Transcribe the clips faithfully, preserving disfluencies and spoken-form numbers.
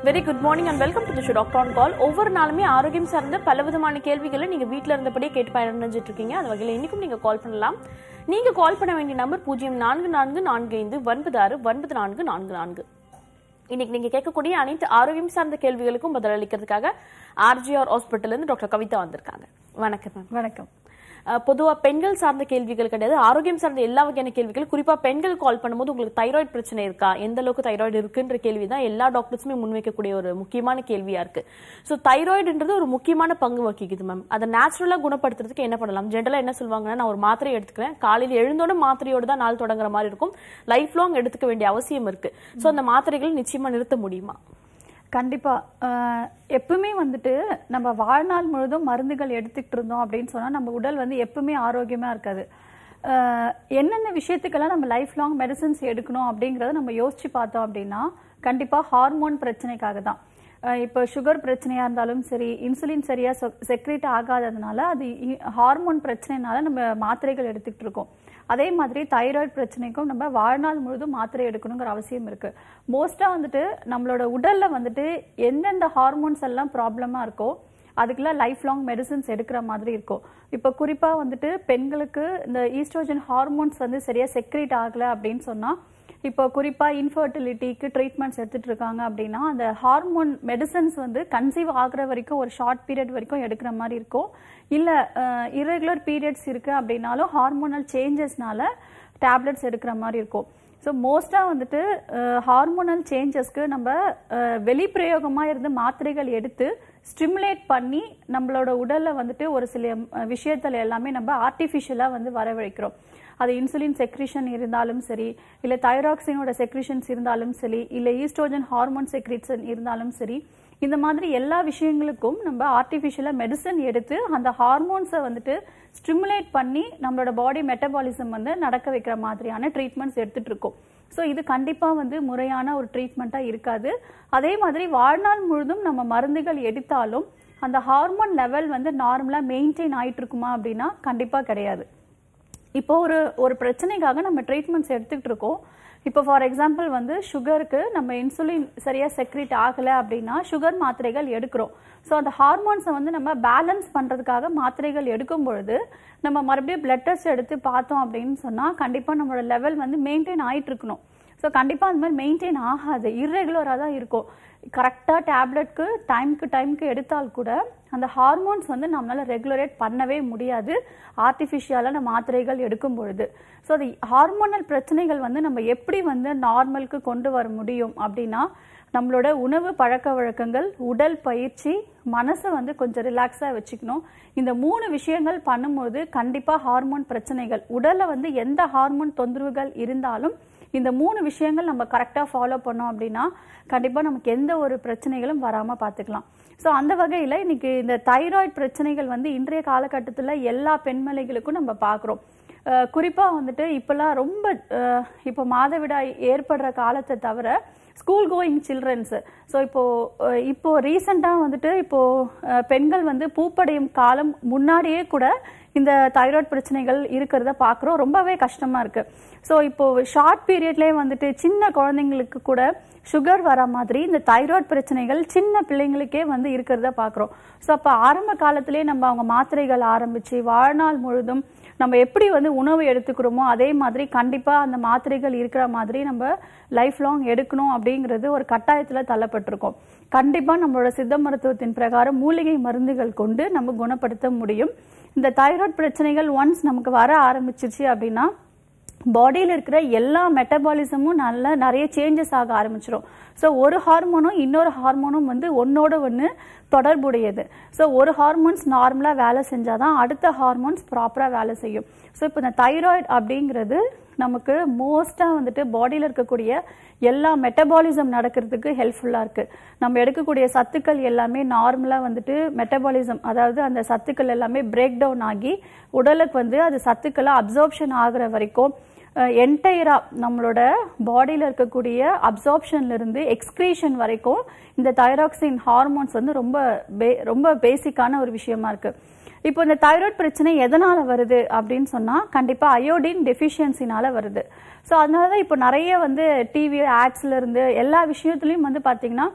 Very good morning and welcome to the show Doctor on Call. ஒவ்வொரு நாளுமே ஆரோக்கியம் சார்ந்த பலவிதமான கேள்விகளை நீங்க வீட்ல இருந்தபடியே கேட்டு பயனடைஞ்சிட்டு இருக்கீங்க. அந்த வகையில இன்னைக்கும் நீங்க கால் பண்ணலாம். நீங்க கால் பண்ண வேண்டிய நம்பர் பூஜ்ஜியம் நான்கு நான்கு நான்கு ஐந்து ஒன்பது ஆறு ஒன்பது நான்கு நான்கு நான்கு. இன்னைக்கு நீங்க கேட்கக்கூடிய அனைத்து ஆரோக்கியம் சார்ந்த கேள்விகளுக்கும் பதிலளிக்கிறதுக்காக ஆர்ஜிஆர் ஹாஸ்பிட்டல்ல இருந்து டாக்டர் கவிதா வந்திருக்காங்க. வணக்கம் மேம். வணக்கம். பொதுவா பெண்கள் சார்ந்த கேள்விகள் கிடையாது, ஆரோக்கியம் சார்ந்த எல்லா வகையான கேள்விகள். குறிப்பா பெண்கள் கால் பண்ணும்போது உங்களுக்கு தைராய்டு பிரச்சனை இருக்கா, எந்த அளவுக்கு தைராய்டு இருக்குன்ற கேள்விதான் எல்லா டாக்டர்ஸுமே முன்வைக்கக்கூடிய ஒரு முக்கியமான கேள்வியா இருக்கு. சோ தைராய்டுன்றது ஒரு முக்கியமான பங்கு வகிக்குது மேம். அதை நேச்சுரலா குணப்படுத்துறதுக்கு என்ன பண்ணலாம்? ஜென்ரலா என்ன சொல்லுவாங்கன்னா, நான் ஒரு மாத்திரை எடுத்துக்கிறேன், காலையில எழுந்தோட மாத்திரையோட தான் நாள் தொடங்குற மாதிரி இருக்கும், லைஃப் லாங் எடுத்துக்க வேண்டிய அவசியம் இருக்கு. சோ அந்த மாத்திரைகள் நிச்சயமா நிறுத்த முடியுமா? கண்டிப்பா. எப்பவுமே வந்துட்டு நம்ம வாழ்நாள் முழுதும் மருந்துகள் எடுத்துக்கிட்டு இருந்தோம் அப்படின்னு சொன்னா நம்ம உடல் வந்து எப்பவுமே ஆரோக்கியமா இருக்காது. என்னென்ன விஷயத்துக்கெல்லாம் நம்ம லைஃப் லாங் மெடிசன்ஸ் எடுக்கணும் அப்படிங்கறத நம்ம யோசிச்சு பார்த்தோம் அப்படின்னா கண்டிப்பா ஹார்மோன் பிரச்சனைக்காக தான். இப்போ சுகர் பிரச்சனையா இருந்தாலும் சரி, இன்சுலின் சரியா செக்ரேட் ஆகாததுனால அது ஹார்மோன் பிரச்சனைனால நம்ம மாத்திரைகள் எடுத்துக்கிட்டு இருக்கோம். அதே மாதிரி தைராய்டு பிரச்சனைக்கும் நம்ம வாழ்நாள் முழுதும் மாத்திரை எடுக்கணுங்கிற அவசியம் இருக்கு. மோஸ்டா வந்துட்டு நம்மளோட உடல்ல வந்துட்டு எந்தெந்த ஹார்மோன்ஸ் எல்லாம் ப்ராப்ளமா இருக்கோ அதுக்கெல்லாம் லைஃப் லாங் மெடிசன்ஸ் எடுக்கிற மாதிரி இருக்கும். இப்போ குறிப்பா வந்துட்டு பெண்களுக்கு இந்த ஈஸ்ட்ரோஜன் ஹார்மோன்ஸ் வந்து சரியா செக்ரேட் ஆகல அப்படின்னு சொன்னா, இப்போ குறிப்பா இன்ஃபர்டிலிட்டிக்கு ட்ரீட்மெண்ட்ஸ் எடுத்துட்டு இருக்காங்க அப்படின்னா அந்த ஹார்மோன் மெடிசன்ஸ் வந்து கன்சீவ் ஆகுற வரைக்கும் ஒரு ஷார்ட் பீரியட் வரைக்கும் எடுக்கிற மாதிரி இருக்கும். இல்ல இரெகுலர் பீரியட்ஸ் இருக்கு அப்படின்னாலும் ஹார்மோனல் சேஞ்சஸ்னால டேப்லெட்ஸ் எடுக்கிற மாதிரி இருக்கும். ஸோ மோஸ்டா வந்துட்டு ஹார்மோனல் சேஞ்சஸ்க்கு நம்ம வெளிப்பிரயோகமா இருந்து மாத்திரைகள் எடுத்து ஸ்டிமுலேட் பண்ணி நம்மளோட உடல்ல வந்துட்டு ஒரு சில விஷயத்துல எல்லாமே நம்ம ஆர்டிபிஷியலா வந்து வரவழைக்கிறோம். அது இன்சுலின் செக்ரிஷன் இருந்தாலும் சரி, இல்ல தைராக்சினோட செக்ரிஷன்ஸ் இருந்தாலும் சரி, இல்ல ஈஸ்ட்ரோஜன் ஹார்மோன் செக்ரிஷன் இருந்தாலும் சரி, இந்த மாதிரி எல்லா விஷயங்களுக்கும் நம்ம ஆர்டிபிஷியலா மெடிசன் எடுத்து அந்த ஹார்மோன்ஸை வந்துட்டு ஸ்டிமுலேட் பண்ணி நம்மளோட பாடி மெட்டபாலிசம் வந்து நடக்க வைக்கிற மாதிரியான ட்ரீட்மெண்ட்ஸ் எடுத்துட்டு இருக்கோம். ஸோ இது கண்டிப்பா வந்து முறையான ஒரு ட்ரீட்மெண்ட்டா இருக்காது. அதே மாதிரி வாழ்நாள் முழுதும் நம்ம மருந்துகள் எடுத்தாலும் அந்த ஹார்மோன் லெவல் வந்து நார்மலா மெயின்டைன் ஆயிட்டு இருக்குமா அப்படின்னா கண்டிப்பா கிடையாது. இப்போ ஒரு ஒரு பிரச்சனைக்காக நம்ம ட்ரீட்மெண்ட்ஸ் எடுத்துக்கிட்டு இருக்கோம். இப்போ ஃபார் எக்ஸாம்பிள் வந்து சுகருக்கு நம்ம இன்சுலின் சரியா செக்ரேட் ஆகலை அப்படின்னா சுகர் மாத்திரைகள் எடுக்கிறோம். ஸோ அந்த ஹார்மோன்ஸை வந்து நம்ம பேலன்ஸ் பண்ணுறதுக்காக மாத்திரைகள் எடுக்கும் பொழுது நம்ம மறுபடியும் பிளட் டெஸ்ட் எடுத்து பார்த்தோம் அப்படின்னு சொன்னால் கண்டிப்பாக நம்மளோட லெவல் வந்து மெயின்டைன் ஆகிட்டு இருக்கணும். ஸோ கண்டிப்பாக அந்த மாதிரி மெயின்டைன் ஆகாது, இர்ரெகுலராக தான் இருக்கும். கரெக்டாக டேப்லெட்க்கு டைமுக்கு டைமுக்கு எடுத்தால் கூட அந்த ஹார்மோன்ஸ் வந்து நம்மளால ரெகுலரேட் பண்ணவே முடியாது ஆர்டிஃபிஷியலான மாத்திரைகள் எடுக்கும் பொழுது. ஸோ அது ஹார்மோனல் பிரச்சனைகள் வந்து நம்ம எப்படி வந்து நார்மலுக்கு கொண்டு வர முடியும் அப்படின்னா நம்மளோட உணவு பழக்க வழக்கங்கள், உடல் பயிற்சி, மனசை வந்து கொஞ்சம் ரிலாக்ஸாக வச்சுக்கணும். இந்த மூணு விஷயங்கள் பண்ணும்போது கண்டிப்பாக ஹார்மோன் பிரச்சனைகள் உடல்ல வந்து எந்த ஹார்மோன் தொந்தரவுகள் இருந்தாலும் இந்த மூணு விஷயங்கள் நம்ம கரெக்டாக ஃபாலோ பண்ணோம் அப்படின்னா கண்டிப்பாக நமக்கு எந்த ஒரு பிரச்சனைகளும் வராமல் பார்த்துக்கலாம். ஸோ அந்த வகையில் இன்னைக்கு இந்த தைராய்டு பிரச்சனைகள் வந்து இன்றைய காலகட்டத்தில் எல்லா பெண்மலைகளுக்கும் நம்ம பார்க்குறோம். குறிப்பாக வந்துட்டு இப்போல்லாம் ரொம்ப இப்போ மாதவிடாய் ஏற்படுற காலத்தை தவிர ஸ்கூல் கோயிங் சில்ட்ரன்ஸ், ஸோ இப்போ இப்போ ரீசெண்டாக வந்துட்டு இப்போ பெண்கள் வந்து பூப்படையும் காலம் முன்னாடியே கூட இந்த தைராய்டு பிரச்சனைகள் இருக்கிறத பார்க்குறோம். ரொம்பவே கஷ்டமா இருக்கு. ஸோ இப்போ ஷார்ட் பீரியட்லேயே வந்துட்டு சின்ன குழந்தைங்களுக்கு கூட சுகர் வர மாதிரி இந்த தைராய்டு பிரச்சனைகள் சின்ன பிள்ளைங்களுக்கே வந்து இருக்கிறத பார்க்குறோம். ஸோ அப்போ ஆரம்ப காலத்திலே நம்ம அவங்க மாத்திரைகள் ஆரம்பிச்சு வாழ்நாள் முழுதும் நம்ம எப்படி வந்து உணவு எடுத்துக்கிறோமோ அதே மாதிரி கண்டிப்பாக அந்த மாத்திரைகள் இருக்கிற மாதிரி நம்ம லைஃப் லாங் எடுக்கணும் அப்படிங்கிறது ஒரு கட்டாயத்தில் தள்ளப்பட்டிருக்கோம். கண்டிப்பாக நம்மளோட சித்த மருத்துவத்தின் பிரகாரம் மூலிகை மருந்துகள் கொண்டு நம்ம குணப்படுத்த முடியும். இந்த தைராய்டு பிரச்சனைகள் ஒன்ஸ் நமக்கு வர ஆரம்பிச்சிருச்சு அப்படின்னா பாடியில் இருக்கிற எல்லா மெட்டபாலிசமும் நல்ல நிறைய சேஞ்சஸ் ஆக ஆரம்பிச்சிடும். ஸோ ஒரு ஹார்மோனும் இன்னொரு ஹார்மோனும் வந்து ஒன்னோட ஒன்று தொடர்புடையது. ஸோ ஒரு ஹார்மோன்ஸ் நார்மலாக வேலை செஞ்சாதான் அடுத்த ஹார்மோன்ஸ் ப்ராப்பராக வேலை செய்யும். ஸோ இப்போ இந்த தைராய்டு அப்படிங்கிறது நமக்கு மோஸ்ட்டாக வந்துட்டு பாடியில் இருக்கக்கூடிய எல்லா மெட்டபாலிசம் நடக்கிறதுக்கு ஹெல்ப்ஃபுல்லாக இருக்குது. நம்ம எடுக்கக்கூடிய சத்துக்கள் எல்லாமே நார்மலாக வந்துட்டு மெட்டபாலிசம், அதாவது அந்த சத்துக்கள் எல்லாமே பிரேக் டவுன் ஆகி உடலுக்கு வந்து அது சத்துக்களை அப்சார்ப்ஷன் ஆகுற வரைக்கும் என்டையரா நம்மளோட பாடியில் இருக்கக்கூடிய அப்சார்ப்ஷன்ல இருந்து எக்ஸ்கிரீஷன் வரைக்கும் இந்த தைராக்சின் ஹார்மோன்ஸ் வந்து ரொம்ப ரொம்ப பேசிக்கான ஒரு விஷயமா இருக்கு. இப்போ இந்த தைராய்டு பிரச்சனை எதனால வருது அப்படின்னு சொன்னா கண்டிப்பா அயோடின் டெஃபிஷியன்சினால வருது. ஸோ அதனாலதான் இப்போ நிறைய வந்து டிவி ஆட்ஸ்ல இருந்து எல்லா விஷயத்துலயும் வந்து பாத்தீங்கன்னா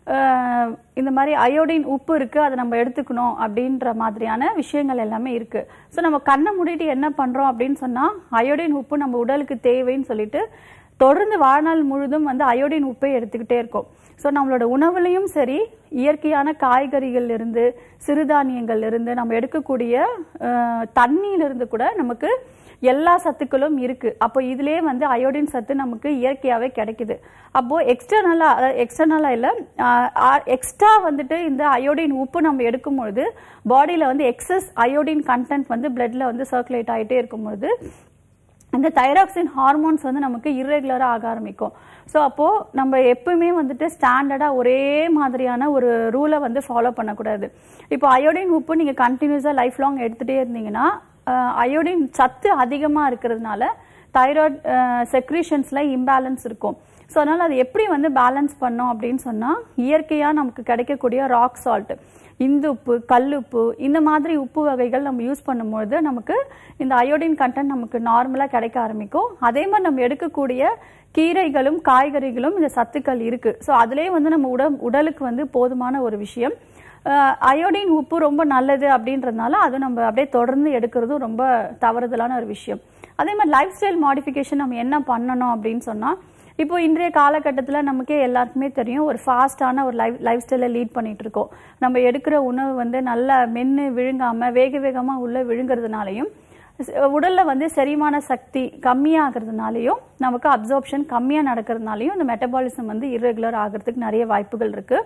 இந்த மாதிரி அயோடின் உப்பு இருக்கு, அதை நம்ம எடுத்துக்கணும் அப்படின்ற மாதிரியான விஷயங்கள் எல்லாமே இருக்கு. ஸோ நம்ம கண்ணை மூடிட்டு என்ன பண்றோம் அப்படின்னு சொன்னா அயோடின் உப்பு நம்ம உடலுக்கு தேவைன்னு சொல்லிட்டு தொடர்ந்து வாழ்நாள் முழுதும் வந்து அயோடின் உப்பை எடுத்துக்கிட்டே இருக்கோம். ஸோ நம்மளோட உணவுலையும் சரி, இயற்கையான காய்கறிகள் இருந்து சிறுதானியங்கள் இருந்து நம்ம எடுக்கக்கூடிய தண்ணியிலிருந்து கூட நமக்கு எல்லா சத்துக்களும் இருக்கு. அப்போ இதுலயே வந்து அயோடின் சத்து நமக்கு இயற்கையாவே கிடைக்குது. அப்போ எக்ஸ்டர்னலா எக்ஸ்டர்னலா இல்ல எக்ஸ்ட்ரா வந்துட்டு இந்த அயோடின் உப்பு நம்ம எடுக்கும் பொழுது பாடியில வந்து எக்ஸஸ் அயோடின் கண்டென்ட் வந்து பிளட்ல வந்து சர்க்குலேட் ஆகிட்டே இருக்கும் பொழுது இந்த தைராக்சின் ஹார்மோன்ஸ் வந்து நமக்கு இர்ரெகுலரா ஆக ஆரம்பிக்கும். ஸோ அப்போ நம்ம எப்பவுமே வந்துட்டு ஸ்டாண்டர்டா ஒரே மாதிரியான ஒரு ரூலை வந்து ஃபாலோ பண்ணக்கூடாது. இப்போ அயோடின் உப்பு நீங்க கண்டினியூஸா லைஃப் லாங் எடுத்துட்டே இருந்தீங்கன்னா அயோடின் சத்து அதிகமா இருக்கிறதுனால தைராய்டு செக்ரீஷன்ஸ்ல இம்பேலன்ஸ் இருக்கும். ஸோ அதனால அது எப்படி வந்து பேலன்ஸ் பண்ணோம் அப்படின்னு சொன்னா இயற்கையா நமக்கு கிடைக்கக்கூடிய ராக் சால்ட், இந்து உப்பு, கல்லுப்பு, இந்த மாதிரி உப்பு வகைகள் நம்ம யூஸ் பண்ணும்போது நமக்கு இந்த அயோடின் கண்டென்ட் நமக்கு நார்மலா கிடைக்க ஆரம்பிக்கும். அதே மாதிரி நம்ம எடுக்கக்கூடிய கீரைகளும் காய்கறிகளும் இந்த சத்துக்கள் இருக்கு. ஸோ அதுலேயே வந்து நம்ம உடல் உடலுக்கு வந்து போதுமான ஒரு விஷயம். அயோடின் உப்பு ரொம்ப நல்லது அப்படின்றதுனால அது நம்ம அப்படியே தொடர்ந்து எடுக்கிறதும் ரொம்ப தவறுதலான ஒரு விஷயம். அதே மாதிரி லைஃப் ஸ்டைல் மாடிஃபிகேஷன் நம்ம என்ன பண்ணணும் அப்படின்னு சொன்னா, இப்போ இன்றைய காலகட்டத்தில் நமக்கே எல்லாருக்குமே தெரியும், ஒரு ஃபாஸ்டான ஒரு லைஃப் லைஃப் ஸ்டைலை லீட் பண்ணிட்டு இருக்கோம். நம்ம எடுக்கிற உணவு வந்து நல்லா மென்று விழுங்காம வேக வேகமாக உள்ள விழுங்குறதுனாலையும் உடல்ல வந்து செரிமான சக்தி கம்மியாகிறதுனாலையும் நமக்கு அப்சார்ப்ஷன் கம்மியாக நடக்கிறதுனாலையும் இந்த மெட்டபாலிசம் வந்து இர்ரெகுலர் ஆகிறதுக்கு நிறைய வாய்ப்புகள் இருக்கு.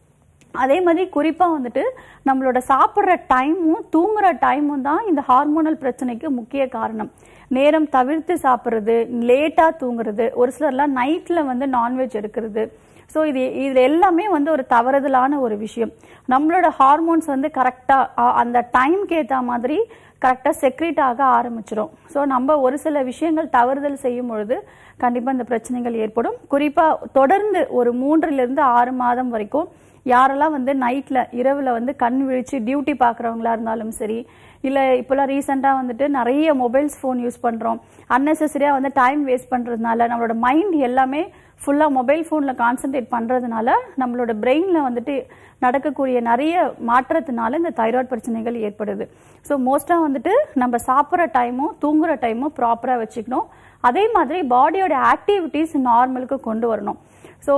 அதே மாதிரி குறிப்பாக வந்துட்டு நம்மளோட சாப்பிட்ற டைமும் தூங்குற டைமும் தான் இந்த ஹார்மோனல் பிரச்சனைக்கு முக்கிய காரணம். நேரம் தவிர்த்து சாப்பிட்றது, லேட்டாக தூங்குறது, ஒரு சிலர்லாம் நைட்டில் வந்து நான்வெஜ் எடுக்கிறது. ஸோ இது இது எல்லாமே வந்து ஒரு தவறுதலான ஒரு விஷயம். நம்மளோட ஹார்மோன்ஸ் வந்து கரெக்டாக அந்த டைம்க்கு ஏற்ற மாதிரி கரெக்டாக செக்ரீட் ஆக ஆரம்பிச்சிடும். ஸோ நம்ம ஒரு சில விஷயங்கள் தவறுதல் செய்யும் பொழுது கண்டிப்பாக இந்த பிரச்சனைகள் ஏற்படும். குறிப்பாக தொடர்ந்து ஒரு மூன்றிலிருந்து ஆறு மாதம் வரைக்கும் யாரெல்லாம் வந்து நைட்ல இரவுல வந்து கண் விழிச்சு டியூட்டி பார்க்குறவங்களா இருந்தாலும் சரி, இல்லை இப்போலாம் ரீசெண்டாக வந்துட்டு நிறைய மொபைல்ஸ் ஃபோன் யூஸ் பண்ணுறோம், அன்னெசரியாக வந்து டைம் வேஸ்ட் பண்ணுறதுனால நம்மளோட மைண்ட் எல்லாமே ஃபுல்லாக மொபைல் ஃபோனில் கான்சென்ட்ரேட் பண்ணுறதுனால நம்மளோட பிரெயினில் வந்துட்டு நடக்கக்கூடிய நிறைய மாற்றத்தினால இந்த தைராய்டு பிரச்சனைகள் ஏற்படுது. ஸோ மோஸ்ட்டாக வந்துட்டு நம்ம சாப்பிட்ற டைமும் தூங்குற டைமும் ப்ராப்பராக வச்சுக்கணும். அதே மாதிரி பாடியோட ஆக்டிவிட்டீஸ் நார்மலுக்கு கொண்டு வரணும். ஸோ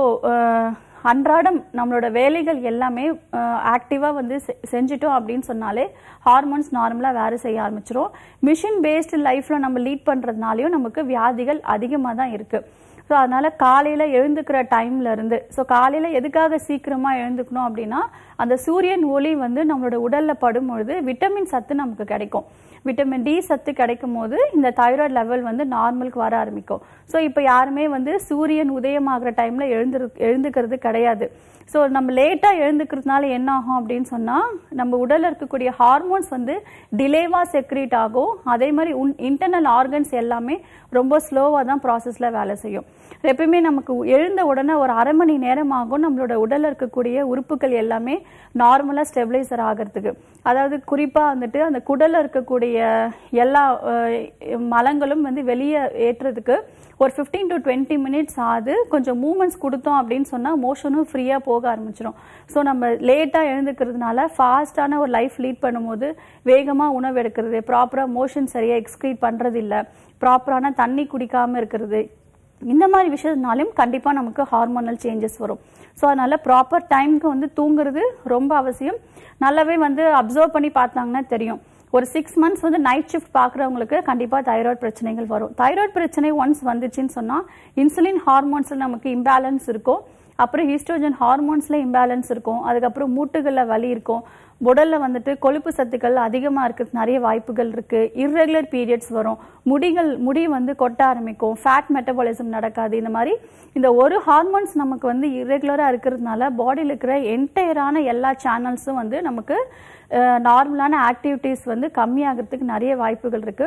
அன்றாடம் நம்மளோட வேலைகள் எல்லாமே ஆக்டிவாக வந்து செஞ்சிட்டோம் அப்படின்னு சொன்னாலே ஹார்மோன்ஸ் நார்மலாக வேறு செய்ய ஆரம்பிச்சிடும். மிஷின் பேஸ்டு லைஃப்பில் நம்ம லீட் பண்ணுறதுனாலையும் நமக்கு வியாதிகள் அதிகமாக தான் இருக்குது. ஸோ அதனால் காலையில் எழுந்துக்கிற டைம்ல இருந்து, ஸோ காலையில் எதுக்காக சீக்கிரமாக எழுந்துக்கணும் அப்படின்னா அந்த சூரியன் ஒளி வந்து நம்மளோட உடலில் படும்பொழுது விட்டமின் சத்து நமக்கு கிடைக்கும். விட்டமின் டி சத்து கிடைக்கும் போது இந்த தைராய்டு லெவல் வந்து நார்மலுக்கு வர ஆரம்பிக்கும். ஸோ இப்போ யாருமே வந்து சூரியன் உதயமாகிற டைம்ல எழுந்து எழுந்துக்கிறது கிடையாது. ஸோ நம்ம லேட்டாக எழுந்துக்கிறதுனால என்ன ஆகும் அப்படின்னு சொன்னால் நம்ம உடலில் இருக்கக்கூடிய ஹார்மோன்ஸ் வந்து டிலேவாக செக்ரீட் ஆகும். அதே மாதிரி உன் இன்டர்னல் ஆர்கன்ஸ் எல்லாமே ரொம்ப ஸ்லோவாக தான் ப்ராசஸில் வேலை செய்யும். எப்பயுமே நமக்கு எழுந்த உடனே ஒரு அரை மணி நேரம் ஆகும் நம்மளோட உடலில் இருக்கக்கூடிய உறுப்புகள் எல்லாமே நார்மலாக ஸ்டெபிளைசர் ஆகிறதுக்கு. அதாவது குறிப்பாக வந்துட்டு அந்த குடலில் இருக்கக்கூடிய எல்லா மலங்களும் வந்து வெளியே ஏற்றுறதுக்கு ஒரு ஃபிஃப்டீன் டு டுவெண்ட்டி மினிட்ஸ் ஆகுது. கொஞ்சம் மூமெண்ட்ஸ் கொடுத்தோம் அப்படின்னு சொன்னால் மோஷனும் ஃப்ரீயாக போக ஆரம்பிச்சிடும். ஸோ நம்ம லேட்டாக எழுந்துக்கிறதுனால ஃபாஸ்டான ஒரு லைஃப் லீட் பண்ணும்போது வேகமாக உணவு எடுக்கிறது, ப்ராப்பராக மோஷன் சரியாக எக்ஸ்க்ரீட் பண்ணுறது இல்லை, ப்ராப்பரான தண்ணி குடிக்காமல் இருக்கிறது, இந்த மாதிரி விஷயத்தினாலும் கண்டிப்பாக நமக்கு ஹார்மோனல் சேஞ்சஸ் வரும். ஸோ அதனால ப்ராப்பர் டைமுக்கு வந்து தூங்குறது ரொம்ப அவசியம். நல்லாவே வந்து அப்சர்வ் பண்ணி பார்த்தாங்கன்னா தெரியும், ஒரு சிக்ஸ் மந்த்ஸ் வந்து நைட் ஷிஃப்ட் பார்க்குறவங்களுக்கு கண்டிப்பாக தைராய்டு பிரச்சனைகள் வரும். தைராய்டு பிரச்சனை ஒன்ஸ் வந்துச்சுன்னு சொன்னால் இன்சுலின் ஹார்மோன்ஸில் நமக்கு இம்பேலன்ஸ் இருக்கும், அப்புறம் ஈஸ்ட்ரோஜன் ஹார்மோன்ஸில் இம்பேலன்ஸ் இருக்கும், அதுக்கப்புறம் மூட்டுகளில் வலி இருக்கும், உடலில் வந்துட்டு கொழுப்பு சத்துக்கள் அதிகமாக இருக்கிறது நிறைய வாய்ப்புகள் இருக்குது, இர்ரெகுலர் பீரியட்ஸ் வரும், முடிகள் முடி வந்து கொட்ட ஆரம்பிக்கும், ஃபேட் மெட்டபாலிசம் நடக்காது. இந்த மாதிரி இந்த ஒரு ஹார்மோன்ஸ் நமக்கு வந்து இர்ரெகுலராக இருக்கிறதுனால பாடியில் இருக்கிற என்டையரான எல்லா சேனல்ஸும் வந்து நமக்கு நார்மலான ஆக்டிவிட்டீஸ் வந்து கம்மியாகிறதுக்கு நிறைய வாய்ப்புகள் இருக்குது.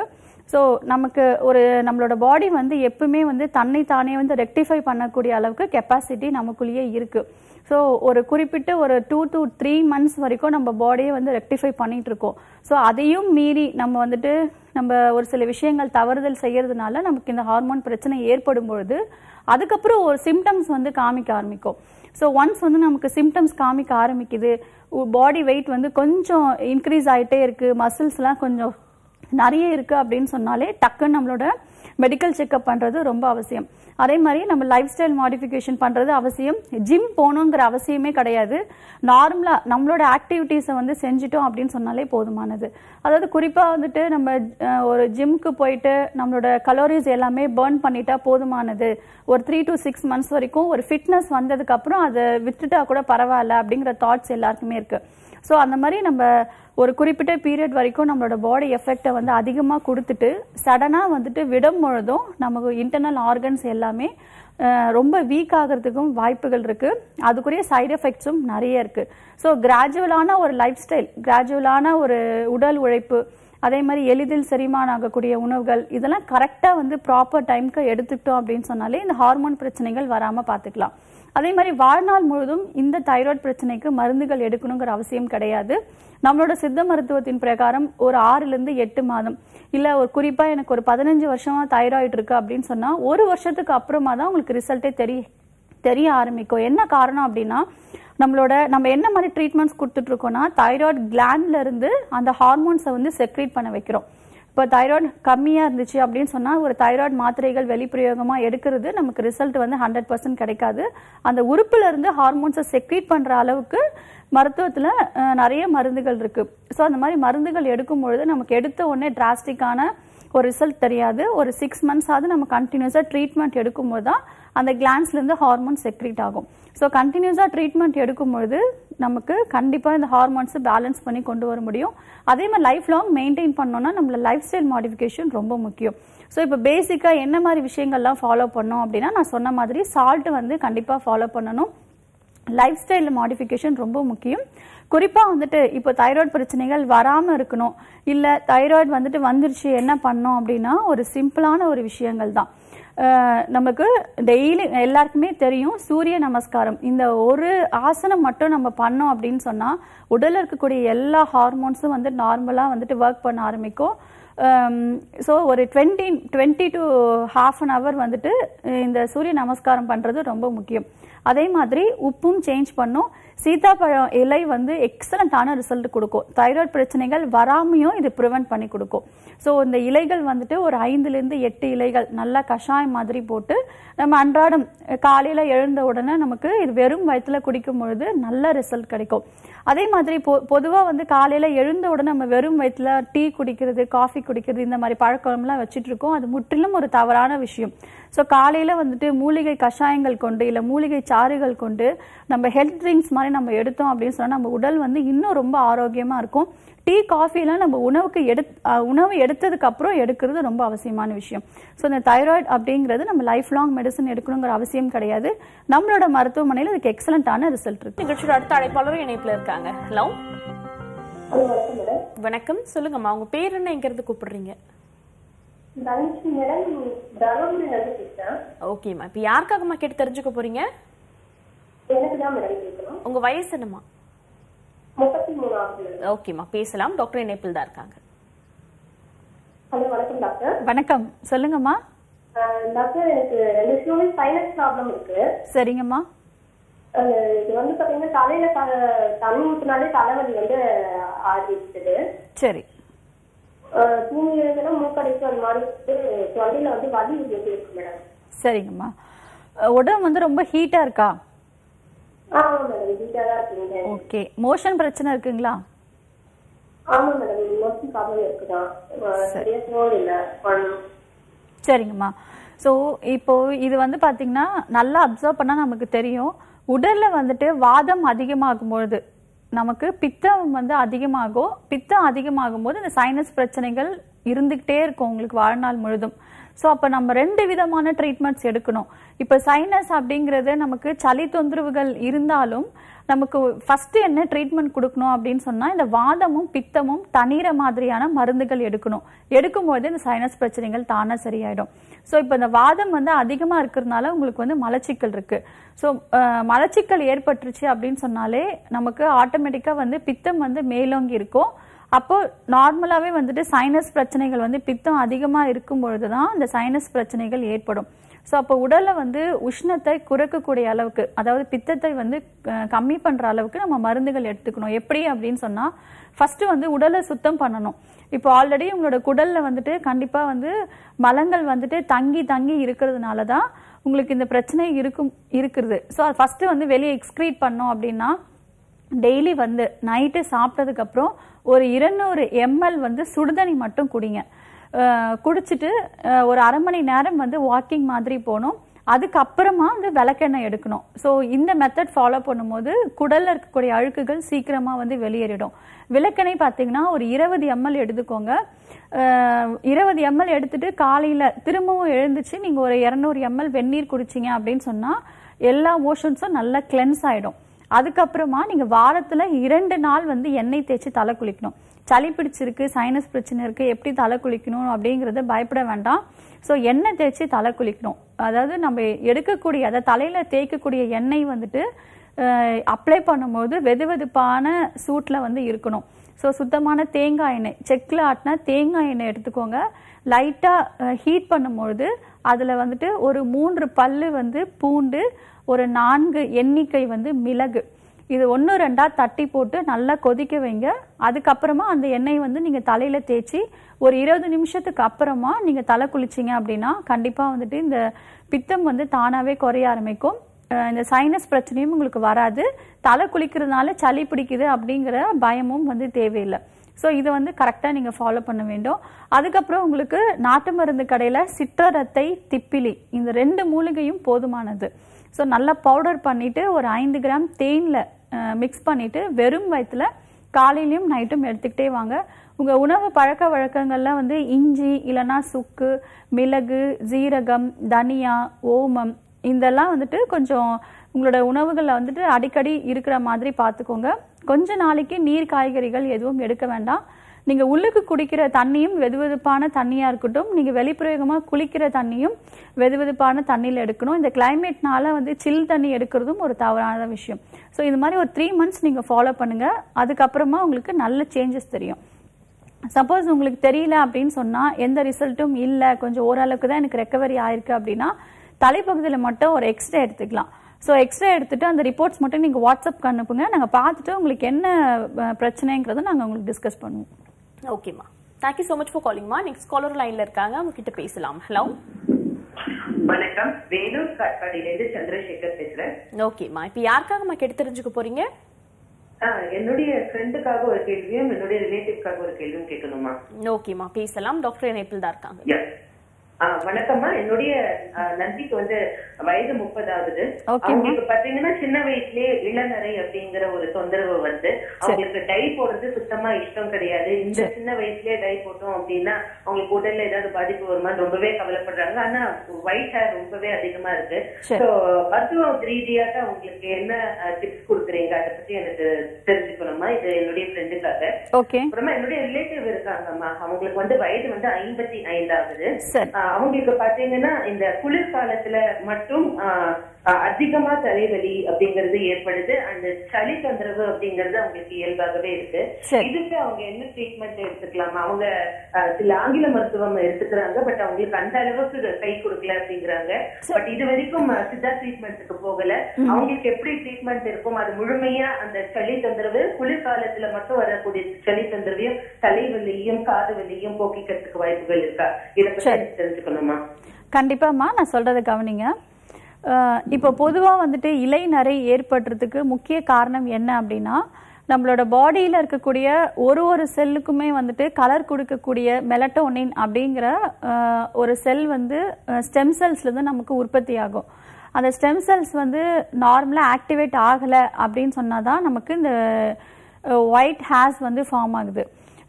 ஸோ நமக்கு ஒரு நம்மளோட பாடி வந்து எப்பவுமே வந்து தன்னை தானே வந்து ரெக்டிஃபை பண்ணக்கூடிய அளவுக்கு கெப்பாசிட்டி நமக்குள்ளேயே இருக்குது. ஸோ ஒரு குறிப்பிட்ட ஒரு டூ டு த்ரீ மந்த்ஸ் வரைக்கும் நம்ம பாடியை வந்து ரெக்டிஃபை பண்ணிட்டு இருக்கோம். ஸோ அதையும் மீறி நம்ம வந்துட்டு நம்ம ஒரு சில விஷயங்கள் தவறுதல் செய்யறதுனால நமக்கு இந்த ஹார்மோன் பிரச்சனை ஏற்படும் பொழுது அதுக்கப்புறம் ஒரு சிம்டம்ஸ் வந்து காமிக்க ஆரம்பிக்கும். ஸோ ஒன்ஸ் வந்து நமக்கு சிம்டம்ஸ் காமிக்க ஆரம்பிக்குது, பாடி வெயிட் வந்து கொஞ்சம் இன்க்ரீஸ் ஆகிட்டே இருக்குது, மசில்ஸ்லாம் கொஞ்சம் நிறைய இருக்குது அப்படின்னு சொன்னாலே டக்குன்னு நம்மளோட மெடிக்கல் செக்அப் பண்ணுறது ரொம்ப அவசியம். அதே மாதிரி நம்ம லைஃப் ஸ்டைல் மாடிஃபிகேஷன் பண்ணுறது அவசியம். ஜிம் போகணுங்கிற அவசியமே கிடையாது. நார்மலாக நம்மளோட ஆக்டிவிட்டீஸை வந்து செஞ்சிட்டோம் அப்படின்னு சொன்னாலே போதுமானது. அதாவது குறிப்பாக வந்துட்டு நம்ம ஒரு ஜிம்க்கு போயிட்டு நம்மளோட கலோரிஸ் எல்லாமே பர்ன் பண்ணிட்டா போதுமானது. ஒரு த்ரீ டு சிக்ஸ் மந்த்ஸ் வரைக்கும் ஒரு ஃபிட்னஸ் வந்ததுக்கப்புறம் அதை விட்டுட்டா கூட பரவாயில்ல அப்படிங்கிற தாட்ஸ் எல்லாருக்குமே இருக்குது. ஸோ அந்த மாதிரி நம்ம ஒரு குறிப்பிட்ட பீரியட் வரைக்கும் நம்மளோட பாடி எஃபெக்டை வந்து அதிகமாக கொடுத்துட்டு சடனாக வந்துட்டு விடும் பொழுதும் நமக்கு இன்டர்னல் ஆர்கன்ஸ் எல்லாமே ரொம்ப வீக் ஆகிறதுக்கும் வாய்ப்புகள் இருக்குது. அதுக்குரிய சைடு எஃபெக்ட்ஸும் நிறைய இருக்குது. ஸோ கிராஜுவலான ஒரு லைஃப் ஸ்டைல், கிராஜுவலான ஒரு உடல் உழைப்பு, அதே மாதிரி எளிதில் செரிமானம் ஆகக்கூடிய உணவுகள், இதெல்லாம் கரெக்டாக வந்து ப்ராப்பர் டைமுக்கு எடுத்துக்கிட்டோம் அப்படின்னு சொன்னாலே இந்த ஹார்மோன் பிரச்சனைகள் வராமல் பார்த்துக்கலாம். அதே மாதிரி வாழ்நாள் முழுதும் இந்த தைராய்டு பிரச்சனைக்கு மருந்துகள் எடுக்கணுங்கிற அவசியம் கிடையாது. நம்மளோட சித்த மருத்துவத்தின் பிரகாரம் ஒரு ஆறுலேருந்து எட்டு மாதம் இல்லை ஒரு குறிப்பாக எனக்கு ஒரு பதினஞ்சு வருஷமாக தைராய்டு இருக்குது அப்படின்னு சொன்னால் ஒரு வருஷத்துக்கு அப்புறமா தான் உங்களுக்கு ரிசல்ட்டே தெரிய தெரிய ஆரம்பிக்கும். என்ன காரணம் அப்படின்னா நம்மளோட நம்ம என்ன மாதிரி ட்ரீட்மெண்ட்ஸ் கொடுத்துட்ருக்கோன்னா தைராய்டு கிளாண்ட்லேருந்து அந்த ஹார்மோன்ஸை வந்து செக்ரீட் பண்ண வைக்கிறோம். இப்போ தைராய்டு கம்மியாக இருந்துச்சு அப்படின்னு சொன்னால் ஒரு தைராய்டு மாத்திரைகள் வெளிப்பிரயோகமாக எடுக்கிறது நமக்கு ரிசல்ட் வந்து ஹண்ட்ரட் பர்சன்ட் கிடைக்காது. அந்த உறுப்புல இருந்து ஹார்மோன்ஸை செக்ரீட் பண்ணுற அளவுக்கு மருத்துவத்தில் நிறைய மருந்துகள் இருக்குது. ஸோ அந்த மாதிரி மருந்துகள் எடுக்கும் பொழுது நமக்கு எடுத்த உடனே டிராஸ்டிக்கான ஒரு ரிசல்ட் தெரியாது. ஒரு சிக்ஸ் மந்த்ஸாவது நம்ம கண்டினியூஸாக ட்ரீட்மெண்ட் எடுக்கும்போது தான் அந்த கிளான்ஸ்லேருந்து ஹார்மோன் செக்ரீட் ஆகும். ஸோ கண்டினியூஸாக ட்ரீட்மெண்ட் எடுக்கும்பொழுது நமக்கு கண்டிப்பாக இந்த ஹார்மோன்ஸை பேலன்ஸ் பண்ணி கொண்டு வர முடியும். அதே மாதிரி லைஃப் லாங் மெயின்டைன் பண்ணோன்னா நம்மள லைஃப் ஸ்டைல் மாடிஃபிகேஷன் ரொம்ப முக்கியம். ஸோ இப்போ பேசிக்காக என்ன மாதிரி விஷயங்கள்லாம் ஃபாலோ பண்ணோம் அப்படின்னா நான் சொன்ன மாதிரி சால்ட் வந்து கண்டிப்பாக ஃபாலோ பண்ணணும். லைஃப் ஸ்டைல் மாடிஃபிகேஷன் ரொம்ப முக்கியம். குறிப்பாக வந்துட்டு இப்போ தைராய்டு பிரச்சனைகள் வராமல் இருக்கணும், இல்லை தைராய்டு வந்துட்டு வந்துருச்சு என்ன பண்ணோம் அப்படின்னா ஒரு சிம்பிளான ஒரு விஷயங்கள் தான். நமக்கு டெய்லி எல்லாருக்குமே தெரியும் சூரிய நமஸ்காரம். இந்த ஒரு ஆசனம் மட்டும் நம்ம பண்ணோம் அப்படின்னு சொன்னால் உடலில் இருக்கக்கூடிய எல்லா ஹார்மோன்ஸும் வந்து நார்மலாக வந்துட்டு ஒர்க் பண்ண ஆரம்பிக்கும். ஸோ ஒரு twenty twenty to half an hour வந்துட்டு இந்த சூரிய நமஸ்காரம் பண்ணுறது ரொம்ப முக்கியம். அதே மாதிரி உப்பும் சேஞ்ச் பண்ணும். சீதாப்பழம் இலை வந்து எக்ஸலண்டான ரிசல்ட் கொடுக்கும். தைராய்டு பிரச்சனைகள் வராமையும் இது ப்ரிவென்ட் பண்ணி கொடுக்கும். ஸோ இந்த இலைகள் வந்துட்டு ஒரு ஐந்துலேருந்து எட்டு இலைகள் நல்லா கஷாயம் மாதிரி போட்டு நம்ம அன்றாடம் காலையில் எழுந்த உடனே நமக்கு இது வெறும் வயிற்றில் குடிக்கும் பொழுது நல்ல ரிசல்ட் கிடைக்கும். அதே மாதிரி பொ பொதுவாக வந்து காலையில் எழுந்த உடனே நம்ம வெறும் வயிற்றில் டீ குடிக்கிறது, காஃபி குடிக்கிறது, இந்த மாதிரி பழக்கம்லாம் வச்சுட்டு இருக்கோம். அது முற்றிலும் ஒரு தவறான விஷயம். ஸோ காலையில் வந்துட்டு மூலிகை கஷாயங்கள் கொண்டு இல்லை மூலிகை சாறுகள் கொண்டு நம்ம ஹெல்த் ட்ரிங்க்ஸ் மாதிரி நம்ம எடுத்தோம் அப்படின்னு சொன்னால் நம்ம உடல் வந்து இன்னும் ரொம்ப ஆரோக்கியமாக இருக்கும். டீ காஃபிலாம் நம்ம உணவுக்கு எடு உணவு எடுத்ததுக்கு அப்புறம் எடுக்கிறது ரொம்ப அவசியமான விஷயம். ஸோ இந்த தைராய்டு அப்படிங்கிறது நம்ம லைஃப் லாங் மெடிசன் எடுக்கணுங்கிற அவசியம் கிடையாது. நம்மளோட மருத்துவமனையில் இதுக்கு எக்ஸலண்டான ரிசல்ட் இருக்கு. நிகழ்ச்சியோட அடுத்த அழைப்பாளரும் இணைப்புல இருக்காங்க. ஹலோ, வணக்கம், சொல்லுங்கம்மா, உங்க பேர் என்ன, எங்க இருந்து கூப்பிடுறீங்க? ஓகேம்மா, இப்ப யாருக்காகம்மா கேட்டு தெரிஞ்சுக்க போறீங்க? உங்க வயசு என்னம்மா? ஓகேம்மா, பேசலாம். டாக்டர் இணைப்பில் தான் இருக்காங்க. ஹலோ, வணக்கம் டாக்டர். வணக்கம், சொல்லுங்கம்மா. டாக்டர், எனக்கு ரெண்டு ஸ்டூடெண்ட் சைனஸ் ப்ராப்ளம் இருக்கு. சரிங்கம்மா. இது வந்து பாத்தீங்கன்னா தலையில தண்ணி ஊற்றினாலே தலைவலி வந்து ஆரம்பிச்சது. சரி. தூங்கி எழுதுனா மூக்கடைக்கு அந்த மாதிரி தொண்டையில வந்து வலி இருக்கு மேடம். சரிங்கம்மா. உடம்பு வந்து ரொம்ப ஹீட்டா இருக்கா? ஆமா மேடம், ஹீட்டா தான் இருக்குங்க. ஓகே. மோஷன் பிரச்சனை இருக்குங்களா? ஆமா மேடம், மோஷன் ப்ராப்ளம் இருக்குதான். சரியா போகல இல்ல. சரிங்கம்மா. ஸோ இப்போ இது வந்து பார்த்தீங்கன்னா நல்லா அப்சர்வ் பண்ணால் நமக்கு தெரியும். உடலில் வந்துட்டு வாதம் அதிகமாகும் பொழுது நமக்கு பித்தம் வந்து அதிகமாகும். பித்தம் அதிகமாகும் போது இந்த சைனஸ் பிரச்சனைகள் இருந்துகிட்டே இருக்கும் உங்களுக்கு வாழ்நாள் முழுதும். ஸோ அப்போ நம்ம ரெண்டு விதமான ட்ரீட்மெண்ட்ஸ் எடுக்கணும். இப்போ சைனஸ் அப்படிங்கிறது நமக்கு சளி தொந்தரவுகள் இருந்தாலும் நமக்கு ஃபர்ஸ்ட் என்ன ட்ரீட்மெண்ட் கொடுக்கணும் அப்படின்னு சொன்னா இந்த வாதமும் பித்தமும் தண்ணீர மாதிரியான மருந்துகள் எடுக்கணும். எடுக்கும்போது இந்த சைனஸ் பிரச்சனைகள் தானே சரியாயிடும். ஸோ இப்போ இந்த வாதம் வந்து அதிகமா இருக்கிறதுனால உங்களுக்கு வந்து மலச்சிக்கல் இருக்கு. ஸோ மலச்சிக்கல் ஏற்பட்டுருச்சு அப்படின்னு சொன்னாலே நமக்கு ஆட்டோமேட்டிக்கா வந்து பித்தம் வந்து மேலோங்கி இருக்கும். அப்போ நார்மலாவே வந்துட்டு சைனஸ் பிரச்சனைகள் வந்து பித்தம் அதிகமா இருக்கும் பொழுதுதான் இந்த சைனஸ் பிரச்சனைகள் ஏற்படும். ஸோ அப்போ உடல்ல வந்து உஷ்ணத்தை குறைக்கக்கூடிய அளவுக்கு, அதாவது பித்தத்தை வந்து கம்மி பண்ற அளவுக்கு நம்ம மருந்துகள் எடுத்துக்கணும். எப்படி அப்படின்னு சொன்னா ஃபர்ஸ்ட் வந்து உடலை சுத்தம் பண்ணணும். இப்போ ஆல்ரெடி உங்களோட குடல்ல வந்துட்டு கண்டிப்பா வந்து மலங்கள் வந்துட்டு தங்கி தங்கி இருக்கிறதுனால தான் உங்களுக்கு இந்த பிரச்சனை இருக்கும் இருக்குது. ஸோ ஃபர்ஸ்ட் வந்து வெளியே எக்ஸ்கிரீட் பண்ணோம் அப்படின்னா டெய்லி வந்து நைட்டு சாப்பிட்டதுக்கு அப்புறம் ஒரு இருநூறு எம்எல் வந்து சுடுதண்ணி மட்டும் குடிங்க. குடிச்சிட்டு ஒரு அரை மணி நேரம் வந்து வாக்கிங் மாதிரி போகணும். அதுக்கப்புறமா வந்து விளக்கெண்ணெய் எடுக்கணும். ஸோ இந்த மெத்தட் ஃபாலோ பண்ணும்போது குடல்ல இருக்கக்கூடிய அழுக்குகள் சீக்கிரமா வந்து வெளியேறிடும். விளக்கெண்ணெய் பார்த்தீங்கன்னா ஒரு இருபது எம்எல் எடுத்துக்கோங்க. இருபது எம்எல் எடுத்துட்டு காலையில திரும்பவும் எழுந்துச்சு நீங்க ஒரு இருநூறு எம்எல் வெந்நீர் குடிச்சிங்க அப்படின்னு சொன்னா எல்லா மோஷன்ஸும் நல்லா கிளென்ஸ் ஆயிடும். அதுக்கப்புறமா நீங்க வாரத்துல இரண்டு நாள் வந்து எண்ணெய் தேய்ச்சி தலை குளிக்கணும். சளி பிடிச்சிருக்கு, சைனஸ் பிரச்சனை இருக்கு, எப்படி தலை குளிக்கணும் அப்படிங்கறத பயப்பட வேண்டாம். ஸோ எண்ணெய் தேய்ச்சி தலை குளிக்கணும். அதாவது நம்ம எடுக்கக்கூடிய அதாவது தலையில தேய்க்கக்கூடிய எண்ணெய் வந்துட்டு அப்ளை பண்ணும்போது வெது வெதுப்பான சூட்ல வந்து இருக்கணும். ஸோ சுத்தமான தேங்காய் எண்ணெய், செக்கில் ஆட்டினா தேங்காய் எண்ணெய் எடுத்துக்கோங்க. லைட்டா ஹீட் பண்ணும்பொழுது அதுல வந்துட்டு ஒரு மூன்று பல்லு வந்து பூண்டு, ஒரு நான்கு எண்ணிக்கை வந்து மிளகு, இது ஒன்று ரெண்டா தட்டி போட்டு நல்லா கொதிக்க வைங்க. அதுக்கப்புறமா அந்த எண்ணெய் வந்து நீங்க தலையில தேய்ச்சி ஒரு இருபது நிமிஷத்துக்கு அப்புறமா நீங்க தலை குளிச்சிங்க அப்படின்னா கண்டிப்பா வந்துட்டு இந்த பித்தம் வந்து தானாவே குறைய ஆரம்பிக்கும். இந்த சைனஸ் பிரச்சனையும் உங்களுக்கு வராது. தலை குளிக்கிறதுனால சளி பிடிக்குது அப்படிங்கிற பயமும் வந்து தேவையில்லை. ஸோ இதை வந்து கரெக்டாக நீங்கள் ஃபாலோ பண்ண வேண்டும். அதுக்கப்புறம் உங்களுக்கு நாட்டு மருந்து கடையில் சிற்றரத்தை, திப்பிலி இந்த ரெண்டு மூலிகையும் போதுமானது. ஸோ நல்லா பவுடர் பண்ணிட்டு ஒரு ஐந்து கிராம் தேனில் மிக்ஸ் பண்ணிட்டு வெறும் வயிற்றுல காலையிலையும் நைட்டும் எடுத்துக்கிட்டே வாங்க. உங்கள் உணவு பழக்க வழக்கங்கள்லாம் வந்து இஞ்சி இல்லைன்னா சுக்கு, மிளகு, ஜீரகம், தனியா, ஓமம் இதெல்லாம் வந்துட்டு கொஞ்சம் உங்களோட உணவுகளில் வந்துட்டு அடிக்கடி இருக்கிற மாதிரி பார்த்துக்கோங்க. கொஞ்ச நாளைக்கு நீர் காய்கறிகள் எதுவும் எடுக்க வேண்டாம். நீங்கள் உள்ளுக்கு குடிக்கிற தண்ணியும் வெது வெதுப்பான தண்ணியாக இருக்கட்டும், நீங்கள் வெளிப்பிரயோகமாக குளிக்கிற தண்ணியும் வெது வெதுப்பான தண்ணியில் எடுக்கணும். இந்த கிளைமேட்னால வந்து சில் தண்ணி எடுக்கிறதும் ஒரு தவறான விஷயம். ஸோ இது மாதிரி ஒரு த்ரீ மந்த்ஸ் நீங்கள் ஃபாலோ பண்ணுங்கள். அதுக்கப்புறமா உங்களுக்கு நல்ல சேஞ்சஸ் தெரியும். சப்போஸ் உங்களுக்கு தெரியல அப்படின்னு சொன்னால் எந்த ரிசல்ட்டும் இல்லை, கொஞ்சம் ஓரளவுக்கு தான் எனக்கு ரெக்கவரி ஆயிருக்கு அப்படின்னா தலைப்பகுதியில் மட்டும் ஒரு எக்ஸ்ரே எடுத்துக்கலாம். ஸோ எக்ஸ்ரே எடுத்துட்டு அந்த ரிப்போர்ட்ஸ் மட்டும் நீங்கள் வாட்ஸ்அப்க்கு அனுப்புங்க. நாங்கள் பார்த்துட்டு உங்களுக்கு என்ன பிரச்சனைங்கிறத நாங்கள் உங்களுக்கு டிஸ்கஸ் பண்ணுவோம். ஓகேம்மா, தேங்க்யூ ஸோ மச் ஃபார் காலிங்மா. நெக்ஸ்ட் காலர் லைன்ல இருக்காங்க, அவங்க கிட்ட பேசலாம். ஹலோ வணக்கம், வேலூர் காட்பாடியிலிருந்து சந்திரசேகர் பேசுறேன். ஓகேம்மா, இப்போ யாருக்காகம்மா கேட்டு தெரிஞ்சுக்க போறீங்க? என்னுடைய ஃப்ரெண்டுக்காக ஒரு கேள்வியும் என்னுடைய ரிலேட்டிவ்காக ஒரு கேள்வியும் கேட்கணுமா? ஓகேம்மா, பேசலாம். டாக்டர் இணைப்பில் தான் இருக்காங்க. வணக்கம்மா, என்னுடைய நந்திக்கு வந்து வயது முப்பதாவது. அவங்களுக்கு பாத்தீங்கன்னா சின்ன வயசுலயே இளநரை அப்படிங்கிற ஒரு தொந்தரவு வந்து அவங்களுக்கு டை போடுறது சுத்தமா இஷ்டம் கிடையாது. இந்த சின்ன வயசுலயே டை போட்டோம் அப்படின்னா அவங்களுக்கு உடல்ல ஏதாவது பாதிப்பு வருமா ரொம்பவே கவலைப்படுறாங்க. ஆனா ஒயிட் ஹேர் ரொம்பவே அதிகமா இருக்கு. சோ மருத்துவ ரீதியாக அவங்களுக்கு என்ன டிப்ஸ் கொடுக்குறீங்க அதை பத்தி எனக்கு தெரிஞ்சுக்கணுமா? இது என்னுடைய ஃப்ரெண்டுக்காக. அப்புறமா என்னுடைய ரிலேட்டிவ் இருக்காங்கம்மா, அவங்களுக்கு வந்து வயது வந்து ஐம்பத்தி ஐந்தாவது. அவங்களுக்கு பாத்தீங்கன்னா இந்த குளிர்காலத்துல மட்டும் அதிகமா தலைவலி அப்படிங்கறது ஏற்படுது. அந்த சளி தொந்தரவு அப்படிங்கறது அவங்களுக்கு இயல்பாகவே இருக்கு. இதுக்கு அவங்க என்ன ட்ரீட்மெண்ட் எடுத்துக்கலாம்? அவங்க சில ஆங்கில மருத்துவம் எடுத்துக்கிறாங்க, பட் அவங்களுக்கு அந்த அளவுக்கு கை கொடுக்கல அப்படிங்கிறாங்க. பட் இது வரைக்கும் சித்தா ட்ரீட்மெண்ட்டுக்கு போகல. அவங்களுக்கு எப்படி ட்ரீட்மெண்ட் இருக்கும்? அது முழுமையா அந்த சளி தொந்தரவு குளிர்காலத்துல மட்டும் வரக்கூடிய சளி தொந்தரவையும் தலைவலியும் காது வலியும் போக்கிக்கிறதுக்கு வாய்ப்புகள் இருக்கா? இதை பத்தி தெரிஞ்சுக்கணுமா? கண்டிப்பாமா, நான் சொல்றதை கவனிங்க. இப்போ பொதுவாக வந்துட்டு இலைநரை ஏற்படுறதுக்கு முக்கிய காரணம் என்ன அப்படின்னா நம்மளோட பாடியில் இருக்கக்கூடிய ஒரு ஒரு செல்லுக்குமே வந்துட்டு கலர் கொடுக்கக்கூடிய மெலட்டோனின் அப்படிங்கிற ஒரு செல் வந்து ஸ்டெம் செல்ஸ்லேருந்து நமக்கு உற்பத்தி ஆகும். அந்த ஸ்டெம் செல்ஸ் வந்து நார்மலாக ஆக்டிவேட் ஆகலை அப்படின்னு சொன்னால் தான் நமக்கு இந்த ஒயிட் ஹேர்ஸ் வந்து ஃபார்ம் ஆகுது.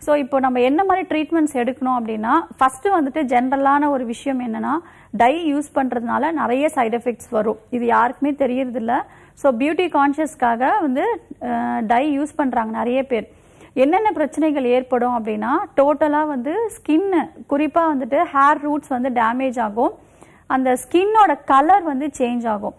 ஸோ இப்போ நம்ம என்ன மாதிரி ட்ரீட்மெண்ட்ஸ் எடுக்கணும் அப்படின்னா ஃபர்ஸ்ட் வந்துட்டு ஜென்ரலான ஒரு விஷயம் என்னன்னா டை யூஸ் பண்றதுனால நிறைய சைடு எஃபெக்ட்ஸ் வரும். இது யாருக்குமே தெரியறது இல்லை. ஸோ பியூட்டி கான்ஷியஸ்க்காக வந்து டை யூஸ் பண்றாங்க நிறைய பேர். என்னென்ன பிரச்சனைகள் ஏற்படும் அப்படின்னா டோட்டலாக வந்து ஸ்கின்னு குறிப்பாக வந்துட்டு ஹேர் ரூட்ஸ் வந்து டேமேஜ் ஆகும். அந்த ஸ்கின்னோட கலர் வந்து சேஞ்ச் ஆகும்.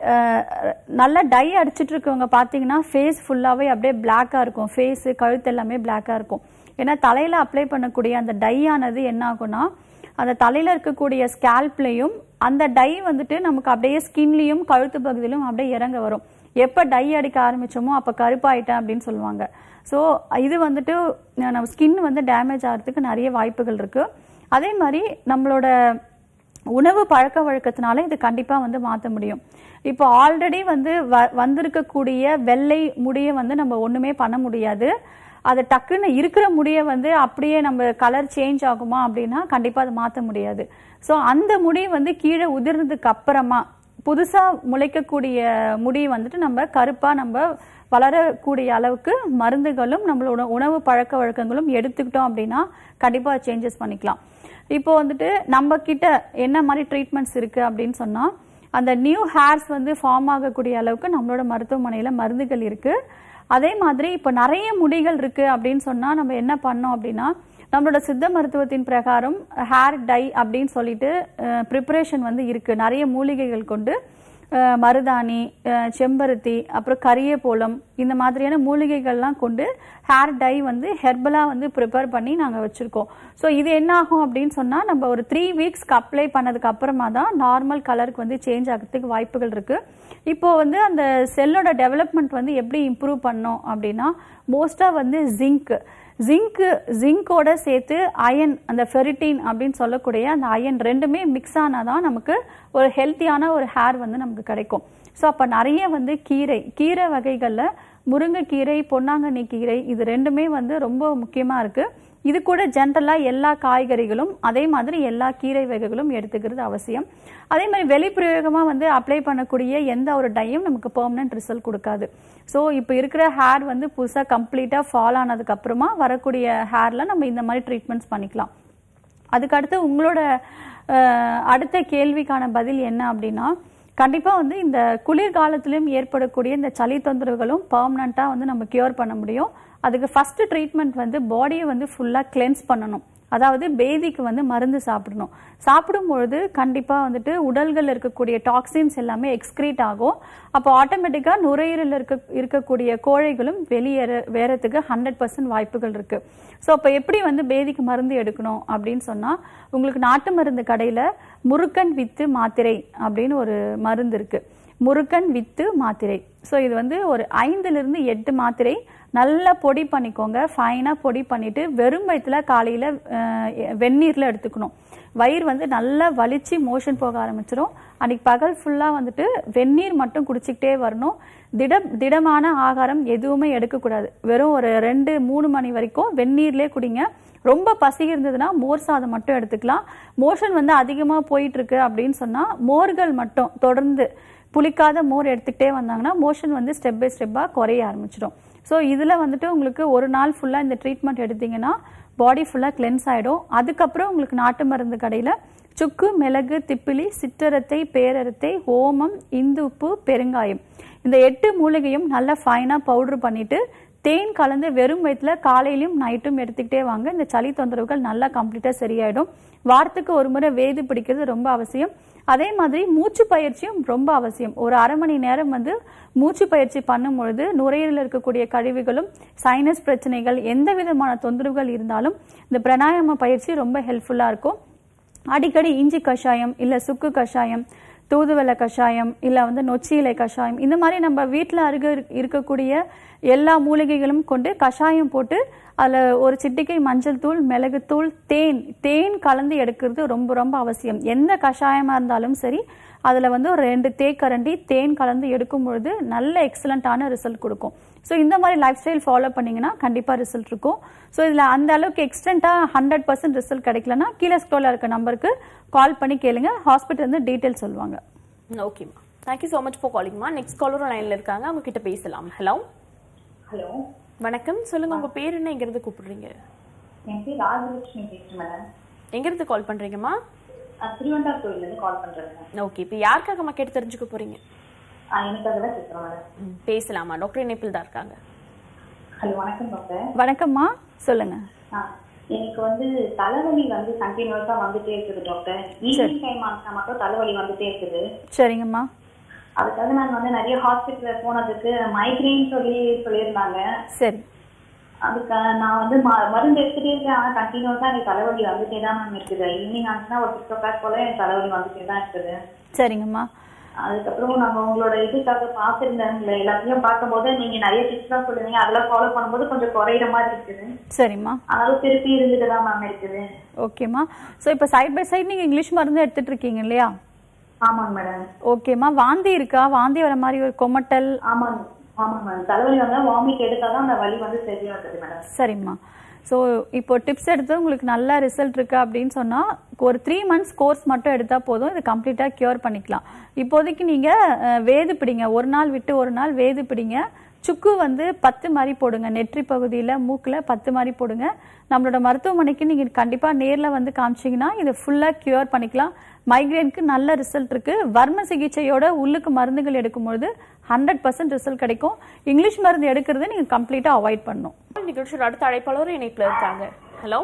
நல்ல டை அடிச்சிட்டு இருக்கவங்க பார்த்தீங்கன்னா ஃபேஸ் ஃபுல்லாகவே அப்படியே பிளாக்காக இருக்கும். ஃபேஸு கழுத்து எல்லாமே பிளாக்காக இருக்கும். ஏன்னா தலையில் அப்ளை பண்ணக்கூடிய அந்த டை ஆனது என்ன ஆகும்னா அந்த தலையில் இருக்கக்கூடிய ஸ்கேல்ப்லையும் அந்த டை வந்துட்டு நமக்கு அப்படியே ஸ்கின்லையும் கழுத்து பகுதியிலும் அப்படியே இறங்க வரும். எப்போ டை அடிக்க ஆரம்பிச்சோமோ அப்போ கருப்பாயிட்டேன் அப்படின்னு சொல்லுவாங்க. ஸோ இது வந்துட்டு நம்ம ஸ்கின் வந்து டேமேஜ் ஆகிறதுக்கு நிறைய வாய்ப்புகள் இருக்கு. அதே மாதிரி நம்மளோட உணவு பழக்க வழக்கத்தினால இது கண்டிப்பாக வந்து மாற்ற முடியும். இப்போ ஆல்ரெடி வந்து வ வந்திருக்கக்கூடிய வெள்ளை முடியை வந்து நம்ம ஒன்றுமே பண்ண முடியாது. அது டக்குன்னு இருக்கிற முடியை வந்து அப்படியே நம்ம கலர் சேஞ்ச் ஆகுமா அப்படின்னா கண்டிப்பாக அதை மாற்ற முடியாது. ஸோ அந்த முடி வந்து கீழே உதிர்ந்ததுக்கு அப்புறமா புதுசாக முளைக்கக்கூடிய முடி வந்துட்டு நம்ம கருப்பாக நம்ம வளரக்கூடிய அளவுக்கு மருந்துகளும் நம்மளோட உணவு பழக்க வழக்கங்களும் எடுத்துக்கிட்டோம் அப்படின்னா கண்டிப்பாக சேஞ்சஸ் பண்ணிக்கலாம். இப்போ வந்துட்டு நம்ம கிட்ட என்ன மாதிரி ட்ரீட்மெண்ட்ஸ் இருக்கு அப்படின்னு சொன்னா அந்த நியூ ஹேர்ஸ் வந்து ஃபார்ம் ஆகக்கூடிய அளவுக்கு நம்மளோட மருத்துவமனையில மருந்துகள் இருக்கு. அதே மாதிரி இப்போ நிறைய முடிகள் இருக்கு அப்படின்னு சொன்னா நம்ம என்ன பண்ணோம் அப்படின்னா நம்மளோட சித்த மருத்துவத்தின் பிரகாரம் ஹேர் டை அப்படின்னு சொல்லிட்டு ப்ரிப்பரேஷன் வந்து இருக்கு. நிறைய மூலிகைகள் கொண்டு மருதாணி, செம்பருத்தி, அப்புறம் கரியப்போளம் இந்த மாதிரியான மூலிகைகள்லாம் கொண்டு ஹேர் டை வந்து ஹெர்பலாக வந்து ப்ரிப்பேர் பண்ணி நாங்கள் வச்சுருக்கோம். ஸோ இது என்ன ஆகும் அப்படின்னு சொன்னால் நம்ம ஒரு த்ரீ வீக்ஸ்க்கு அப்ளை பண்ணதுக்கு அப்புறமா தான் நார்மல் கலருக்கு வந்து சேஞ்ச் ஆகிறதுக்கு வாய்ப்புகள் இருக்குது. இப்போ வந்து அந்த செல்லோட டெவலப்மெண்ட் வந்து எப்படி இம்ப்ரூவ் பண்ணோம் அப்படின்னா மோஸ்ட்டாக வந்து ஜிங்க் ஜிங்க்கு ஜிங்கோட சேர்த்து அயன் அந்த ஃபெரிட்டின் அப்படின்னு சொல்லக்கூடிய அந்த அயன் ரெண்டுமே மிக்ஸ் ஆனாதான் நமக்கு ஒரு ஹெல்த்தியான ஒரு ஹேர் வந்து நமக்கு கிடைக்கும். ஸோ அப்போ நிறைய வந்து கீரை கீரை வகைகளில் முருங்கைக்கீரை, பொன்னாங்கண்ணி கீரை இது ரெண்டுமே வந்து ரொம்ப முக்கியமாக இருக்குது. இது கூட ஜென்ரலாக எல்லா காய்கறிகளும் அதே மாதிரி எல்லா கீரை வகைகளும் எடுத்துக்கிறது அவசியம். அதே மாதிரி வெளிப்பிரயோகமாக வந்து அப்ளை பண்ணக்கூடிய எந்த ஒரு டையும் நமக்கு பெர்மனன்ட் ரிசல்ட் கொடுக்காது. ஸோ இப்போ இருக்கிற ஹேர் வந்து புதுசாக கம்ப்ளீட்டாக ஃபால் ஆனதுக்கு அப்புறமா வரக்கூடிய ஹேரில் நம்ம இந்த மாதிரி ட்ரீட்மெண்ட்ஸ் பண்ணிக்கலாம். அதுக்கடுத்து உங்களோட அடுத்த கேள்விக்கான பதில் என்ன அப்படின்னா கண்டிப்பாக வந்து இந்த குளிர்காலத்திலும் ஏற்படக்கூடிய இந்த சளி தொந்தரவுகளும் பெர்மனண்ட்டாக வந்து நம்ம கியூர் பண்ண முடியும். அதுக்கு ஃபர்ஸ்ட் ட்ரீட்மெண்ட் வந்து பாடியை வந்து ஃபுல்லாக கிளென்ஸ் பண்ணணும். அதாவது பேதிக்கு வந்து மருந்து சாப்பிடணும். சாப்பிடும் பொழுது கண்டிப்பாக வந்துட்டு உடல்கள் இருக்கக்கூடிய டாக்ஸின்ஸ் எல்லாமே எக்ஸ்கிரீட் ஆகும். அப்போ ஆட்டோமேட்டிக்காக நுரையீரலில் இருக்க இருக்கக்கூடிய கோழைகளும் வெளியேற வேறதுக்கு ஹண்ட்ரட் பர்சன்ட் வாய்ப்புகள் இருக்கு. ஸோ அப்போ எப்படி வந்து பேதிக்கு மருந்து எடுக்கணும் அப்படின்னு சொன்னால் உங்களுக்கு நாட்டு மருந்து கடையில் முருக்கன் வித்து மாத்திரை அப்படின்னு ஒரு மருந்து இருக்கு. முருக்கன் வித்து மாத்திரை. ஸோ இது வந்து ஒரு ஐந்துலேருந்து எட்டு மாத்திரை நல்லா பொடி பண்ணிக்கோங்க. ஃபைனாக பொடி பண்ணிட்டு வெறும் வயிற்றுல காலையில் வெந்நீரில் எடுத்துக்கணும். வயிறு வந்து நல்லா வலிச்சு மோஷன் போக ஆரம்பிச்சிடும். அன்னைக்கு பகல் ஃபுல்லாக வந்துட்டு வெந்நீர் மட்டும் குடிச்சிக்கிட்டே வரணும். திடம் திடமான ஆகாரம் எதுவுமே எடுக்கக்கூடாது. வெறும் ஒரு ரெண்டு மூணு மணி வரைக்கும் வெந்நீர்லேயே குடிங்க. ரொம்ப பசி இருந்ததுன்னா மோர் சாதம் மட்டும் எடுத்துக்கலாம். மோஷன் வந்து அதிகமாக போயிட்டு இருக்கு அப்படின்னு சொன்னால் மோர்கள் மட்டும் தொடர்ந்து புளிக்காத மோர் எடுத்துக்கிட்டே வந்தாங்கன்னா மோஷன் வந்து ஸ்டெப் பை ஸ்டெப்பாக குறைய ஆரம்பிச்சிடும். ஸோ இதில் வந்துட்டு உங்களுக்கு ஒரு நாள் ஃபுல்லாக இந்த ட்ரீட்மெண்ட் எடுத்தீங்கன்னா பாடி ஃபுல்லாக கிளென்ஸ் ஆகிடும். அதுக்கப்புறம் உங்களுக்கு நாட்டு மருந்து கடையில் சுக்கு, மிளகு, திப்பிலி, சிற்றரத்தை, பேரரத்தை, ஓமம், இந்து உப்பு, பெருங்காயம் இந்த எட்டு மூலிகையும் நல்லா ஃபைனாக பவுடர் பண்ணிட்டு தேன் கலந்து வெறும் வயிற்றுல காலையிலும் நைட்டும் எடுத்துக்கிட்டே வாங்க. இந்த சளி தொந்தரவுகள் நல்லா கம்ப்ளீட்டாக சரியாயிடும். வாரத்துக்கு ஒரு முறை வேது பிடிக்கிறது ரொம்ப அவசியம். அதே மாதிரி மூச்சு பயிற்சியும் ரொம்ப அவசியம். ஒரு அரை மணி நேரம் வந்து மூச்சு பயிற்சி பண்ணும் பொழுது நுரையீரலில் இருக்கக்கூடிய கழிவுகளும் சைனஸ் பிரச்சனைகள் எந்த விதமான தொந்தரவுகள் இருந்தாலும் இந்த பிராணாயாம பயிற்சி ரொம்ப ஹெல்ப்ஃபுல்லாக இருக்கும். அடிக்கடி இஞ்சி கஷாயம் இல்லை சுக்கு கஷாயம், தூதுவளை கஷாயம் இல்லை வந்து நொச்சி இலை கஷாயம் இந்த மாதிரி நம்ம வீட்டில் அருக இருக்கக்கூடிய எல்லா மூலிகைகளும் கொண்டு கஷாயம் போட்டு அதில் ஒரு சிட்டிகை மஞ்சள் தூள், மிளகுத்தூள், தேன் தேன் கலந்து எடுக்கிறது ரொம்ப ரொம்ப அவசியம். எந்த கஷாயமாக இருந்தாலும் சரி அதில் வந்து ஒரு ரெண்டு தேக்கரண்டி தேன் கலந்து எடுக்கும் பொழுது நல்ல எக்ஸலண்ட்டான ரிசல்ட் கொடுக்கும். ஸோ இந்த மாதிரி லைஃப் ஸ்டைல் ஃபாலோ பண்ணிங்கன்னா கண்டிப்பாக ரிசல்ட் இருக்கும். ஸோ இதில் அந்த அளவுக்கு எக்ஸ்டென்ட்டாக ஹண்ட்ரட் பர்சன்ட் ரிசல்ட் கிடைக்கலன்னா கீழே ஸ்க்ரோலில் இருக்க நம்பருக்கு கால் பண்ணி கேளுங்க. ஹாஸ்பிட்டல் வந்து டீட்டெயில் சொல்லுவாங்க. ஓகேம்மா, தேங்க்யூ ஸோ மச் ஃபார் காலிங்மா. நெக்ஸ்ட் காலரும் லைனில் இருக்காங்க, அவங்க கிட்ட பேசலாம். ஹலோ ஹலோ வணக்கம், சொல்லுங்க உங்க பேர் என்ன, எங்கிருந்து கூப்பிடுறீங்க? என் பேர் ராஜலட்சுமி பேசுறேன் மேடம். எங்க இருந்து கால் பண்றீங்கம்மா? திருவண்டார் கோயில்ல இருந்து கால் பண்றேன். ஓகே, இப்போ யாருக்காகமா கேட்டு தெரிஞ்சுக்க போறீங்க? எனக்காக தான் கேட்குறேன் மேடம். பேசலாமா? டாக்டர் இணைப்பில் தான் இருக்காங்க. ஹலோ, வணக்கம் டாக்டர். வணக்கம்மா, சொல்லுங்க. எனக்கு வந்து தலைவலி வந்து கண்டினியூஸா வந்துட்டே இருக்குது டாக்டர். ஈவினிங் டைம் ஆனா மட்டும் தலைவலி வந்துட்டே இருக்குது. சரிங்கம்மா. அதுக்காக நாங்க வந்து நிறைய ஹாஸ்பிட்டல்ல போனதுக்கு மைக்ரேன் சொல்லி சொல்லியிருந்தாங்க. சரி. அதுக்கு நான் வந்து மருந்து எடுத்துட்டே இருக்கேன். ஆனா கண்டினியூஸா எனக்கு தலைவலி வந்துட்டே தான் மேம் இருக்குது. ஈவினிங் ஆச்சுன்னா ஒரு சிக்ஸ் ஓ கிளாக் போல எனக்கு தலைவலி வந்துட்டே தான் இருக்குது. சரிங்கம்மா. அதுக்கப்புறம் நாங்க உங்களோட இதுக்காக பாத்துருந்தேன். எல்லாத்தையும் பார்க்கும்போது நீங்க நிறைய டிப்ஸ் தான் சொல்லுவீங்க. அதெல்லாம் ஃபாலோ பண்ணும்போது கொஞ்சம் குறையிற மாதிரி இருக்குது. சரிம்மா. அதாவது திருப்பி இருந்துட்டு தான் மேம் இருக்குது. ஓகேம்மா. ஸோ இப்போ சைட் பை சைட் நீங்க இங்கிலீஷ் மருந்து எடுத்துட்டு இருக்கீங்க இல்லையா? ஆமாங்க மேடம். ஓகேம்மா. வாந்தி இருக்கா? வாந்தி வர மாதிரி ஒரு கொமட்டல்? ஆமாங்க ஆமாங்க மேடம். தலைவலி வந்தா வாமிட் எடுத்தாதான் அந்த வலி வந்து சரியா இருக்குது மேடம். சரிம்மா. ஸோ இப்போ டிப்ஸ் எடுத்து உங்களுக்கு நல்ல ரிசல்ட் இருக்கு அப்படின்னு சொன்னா ஒரு த்ரீ மந்த்ஸ் கோர்ஸ் மட்டும் எடுத்தா போதும், இது கம்ப்ளீட்டா கியூர் பண்ணிக்கலாம். இப்போதைக்கு நீங்க வேது பிடிங்க, ஒரு நாள் விட்டு ஒரு நாள் வேது பிடிங்க. சுக்கு வந்து பத்து மாதிரி போடுங்க, நெற்றி பகுதியில் மூக்கில் பத்து மாதிரி போடுங்க. நம்மளோட மருத்துவமனைக்கு நீங்கள் கண்டிப்பாக நேரில் வந்து காமிச்சிங்கன்னா இதை ஃபுல்லாக கியூர் பண்ணிக்கலாம். மைக்ரேனுக்கு நல்ல ரிசல்ட் இருக்கு. வர்ம சிகிச்சையோட உள்ளுக்கு மருந்துகள் எடுக்கும்போது ஹண்ட்ரட் பர்சன்ட் ரிசல்ட் கிடைக்கும். இங்கிலீஷ் மருந்து எடுக்கிறத நீங்கள் கம்ப்ளீட்டாக அவாய்ட் பண்ணணும். நிகழ்ச்சியோட அடுத்த அழைப்பாளர் இணைப்பில் இருக்காங்க. ஹலோ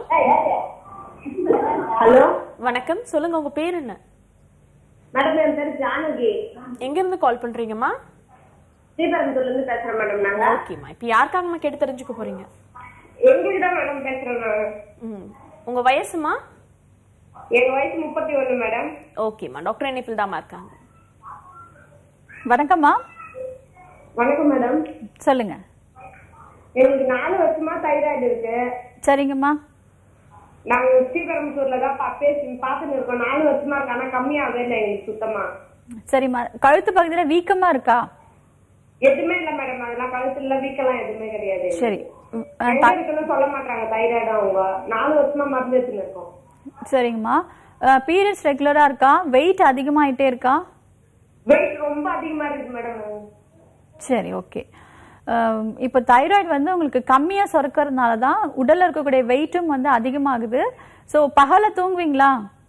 ஹலோ, வணக்கம். சொல்லுங்க, உங்க பேர் என்ன? மேடம் என் பேர் ஜானகி. எங்க இருந்து கால் பண்றீங்கம்மா? ஸ்ரீபெரும்புதூர்ல இருந்து பேசுறேன் மேடம். நாங்க ஓகேம்மா. இப்போ யாருக்காகமா கேட்டு தெரிஞ்சுக்க போறீங்க? எங்களுக்கு தான் மேடம் பேசுறேன் நான். ம், உங்க வயசுமா? எங்க வயசு முப்பத்தி ஒண்ணு மேடம். ஓகேம்மா, டாக்டர் இணைப்பில் தாம்மா இருக்காங்க. வணக்கம்மா. வணக்கம் மேடம். சொல்லுங்க. எங்களுக்கு நாலு வருஷமா தைராய்டு இருக்கு. சரிங்கம்மா. நாங்க ஸ்ரீபெரும்புதூர்ல தான் பேசி பாத்துட்டு இருக்கோம். நாலு வருஷமா இருக்கு, ஆனா கம்மியாகவே இல்லை எங்களுக்கு சுத்தமா. சரிம்மா. கழுத்து பகுதியில் வீக்கமா இருக்கா? எதுவுமே இல்ல மேடம். அதெல்லாம் கழுத்துல வீக்கலாம் எதுவுமே கிடையாது. சரி. எங்க இருக்குன்னு சொல்ல மாட்டாங்க தைராய்டு. அவங்க நாலு வருஷமா மருந்து எடுத்துன்னு இருக்கோம். சரிங்கம்மா. பீரியட்ஸ் ரெகுலரா இருக்கா? வெயிட் அதிகமாயிட்டே இருக்கா? வெயிட் ரொம்ப அதிகமா இருக்கு மேடம். சரி, ஓகே. இப்போ தைராய்டு வந்து உங்களுக்கு கம்மியாக சுரக்கிறதுனால தான் உடலில் இருக்கக்கூடிய வெயிட்டும் வந்து அதிகமாகுது. ஸோ பகலை தூங்குவீங்களா?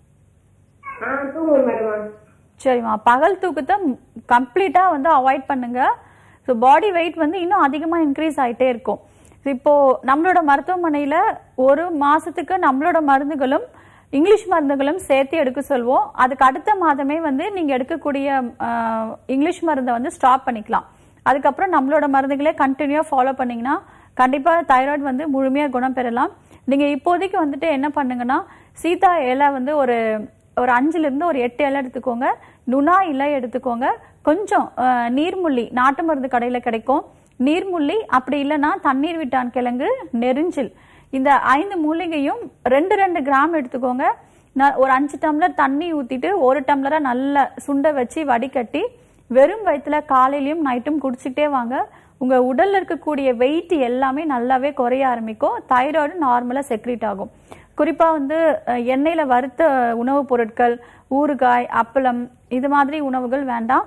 சரிம்மா. பகல் தூக்கத்தை கம்ப்ளீட்டாக வந்து அவாய்ட் பண்ணுங்க. ஸோ பாடி வெயிட் வந்து இன்னும் அதிகமாக இன்க்ரீஸ் ஆகிட்டே இருக்கும். இப்போ நம்மளோட மருத்துவமனையில் ஒரு மாசத்துக்கு நம்மளோட மருந்துகளும் இங்கிலீஷ் மருந்துகளும் சேர்த்து எடுக்க சொல்வோம். அதுக்கு அடுத்த மாதமே வந்து நீங்க எடுக்கக்கூடிய இங்கிலீஷ் மருந்தை வந்து ஸ்டாப் பண்ணிக்கலாம். அதுக்கப்புறம் நம்மளோட மருந்துகளே கண்டினியூ ஃபாலோ பண்ணீங்கன்னா கண்டிப்பா தைராய்டு வந்து முழுமையா குணம் பெறலாம். நீங்க இப்போதைக்கு வந்துட்டு என்ன பண்ணுங்கன்னா சீதா இலை வந்து ஒரு ஒரு அஞ்சுல இருந்து ஒரு எட்டு இலை எடுத்துக்கோங்க. நுணா இலை எடுத்துக்கோங்க. கொஞ்சம் நீர்முள்ளி நாட்டு மருந்து கடையில கிடைக்கும். நீர்முள்ளி, அப்படி இல்லைன்னா தண்ணீர் விட்டான் கிழங்கு, நெருஞ்சில், இந்த ஐந்து மூலிகையும் ரெண்டு ரெண்டு கிராம் எடுத்துக்கோங்க. ஒரு அஞ்சு டம்ளர் தண்ணி ஊத்திட்டு ஒரு டம்ளரா நல்ல சுண்ட வச்சு வடிகட்டி வெறும் வயிற்றுல காலையிலயும் நைட்டும் குடிச்சுக்கிட்டே வாங்க. உங்க உடல்ல இருக்கக்கூடிய வெயிட் எல்லாமே நல்லாவே குறைய ஆரம்பிக்கும். தைராய்டு நார்மலா செக்ரீட் ஆகும். குறிப்பா வந்து எண்ணெயில வறுத்த உணவுப் பொருட்கள், ஊறுகாய், அப்பளம், இது மாதிரி உணவுகள் வேண்டாம்.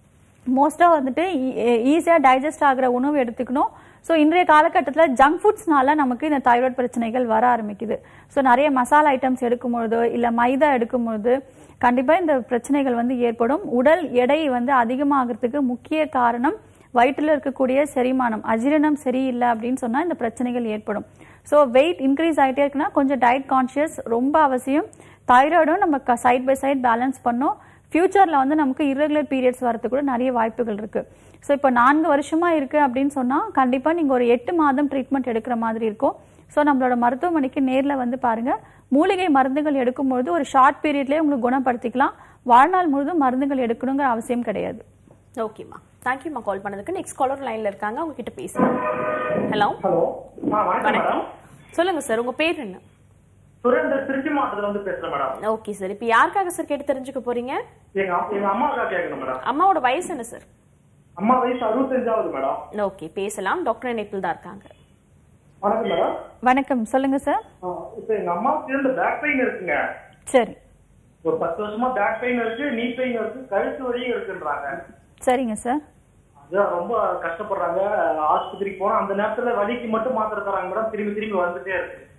மோஸ்டா வந்துட்டு ஈஸியா டைஜஸ்ட் ஆகிற உணவு எடுத்துக்கணும். ஸோ இன்றைய காலகட்டத்தில் ஜங்க் ஃபுட்ஸ்னால நமக்கு இந்த தைராய்டு பிரச்சனைகள் வர ஆரம்பிக்குது. ஸோ நிறைய மசாலா ஐட்டம்ஸ் எடுக்கும்பொழுது இல்லை மைதா எடுக்கும்பொழுது கண்டிப்பாக இந்த பிரச்சனைகள் வந்து ஏற்படும். உடல் எடை வந்து அதிகமாகிறதுக்கு முக்கிய காரணம் வயிற்றில் இருக்கக்கூடிய செரிமானம், அஜீரணம் சரியில்லை அப்படின்னு சொன்னால் இந்த பிரச்சனைகள் ஏற்படும். ஸோ வெயிட் இன்க்ரீஸ் ஆகிட்டே இருக்குன்னா கொஞ்சம் டயட் கான்ஷியஸ் ரொம்ப அவசியம். தைராய்டும் நம்ம சைட் பை சைட் பேலன்ஸ் பண்ணோம். ஃபியூச்சரில் வந்து நமக்கு இர்ரெகுலர் பீரியட்ஸ் வரதுக்கு கூட நிறைய வாய்ப்புகள் இருக்குது. ஸோ இப்போ நான்கு வருஷமா இருக்கு அப்படின்னு சொன்னால் கண்டிப்பாக நீங்கள் ஒரு எட்டு மாதம் ட்ரீட்மெண்ட் எடுக்கிற மாதிரி இருக்கும். ஸோ நம்மளோட மருத்துவமனைக்கு நேரில் வந்து பாருங்க. மூலிகை மருந்துகள் எடுக்கும்போது ஒரு ஷார்ட் பீரியட்லேயே உங்களுக்கு குணப்படுத்திக்கலாம். வாழ்நாள் முழுதும் மருந்துகள் எடுக்கணுங்கிற அவசியம் கிடையாது. ஓகேம்மா, தேங்க்யூம்மா கால் பண்ணதுக்கு. நெக்ஸ்ட் காலர் லைன்ல இருக்காங்க, அவங்க கிட்ட பேசலாம். ஹலோ ஹலோ வணக்கம். சொல்லுங்க சார், உங்க பேர் என்ன? சுரேந்தர், திருச்சி மாவட்டத்துல வந்து பேசுறேன் மேடம். ஓகே சார், இப்போ யாருக்காக சார் கேட்டு தெரிஞ்சுக்க போறீங்க? எங்க எங்க அம்மாவுக்காக கேட்கணும் மேடம். அம்மாவோட வயசு என்ன சார்? அம்மா வயசு அறுபத்தஞ்சாவது மேடம். ஓகே, பேசலாம். டாக்டர் இணைப்பில் தான் இருக்காங்க. வணக்கம் மேடம். வணக்கம், சொல்லுங்க சார். இப்போ எங்க அம்மாவுக்கு இந்த பேக் பெயின் இருக்குங்க. சரி. ஒரு பத்து வருஷமா பேக் பெயின் இருக்கு, நீ பெயின் இருக்கு, கழுத்து வலியும் இருக்குன்றாங்க. சரிங்க சார். அதான் ரொம்ப கஷ்டப்படுறாங்க. ஆஸ்பத்திரிக்கு போனா அந்த நேரத்துல வலிக்கு மட்டும் மாத்திரை தராங்க மேடம். திரும்பி திரும்பி வந்துட்டே இருக்கு.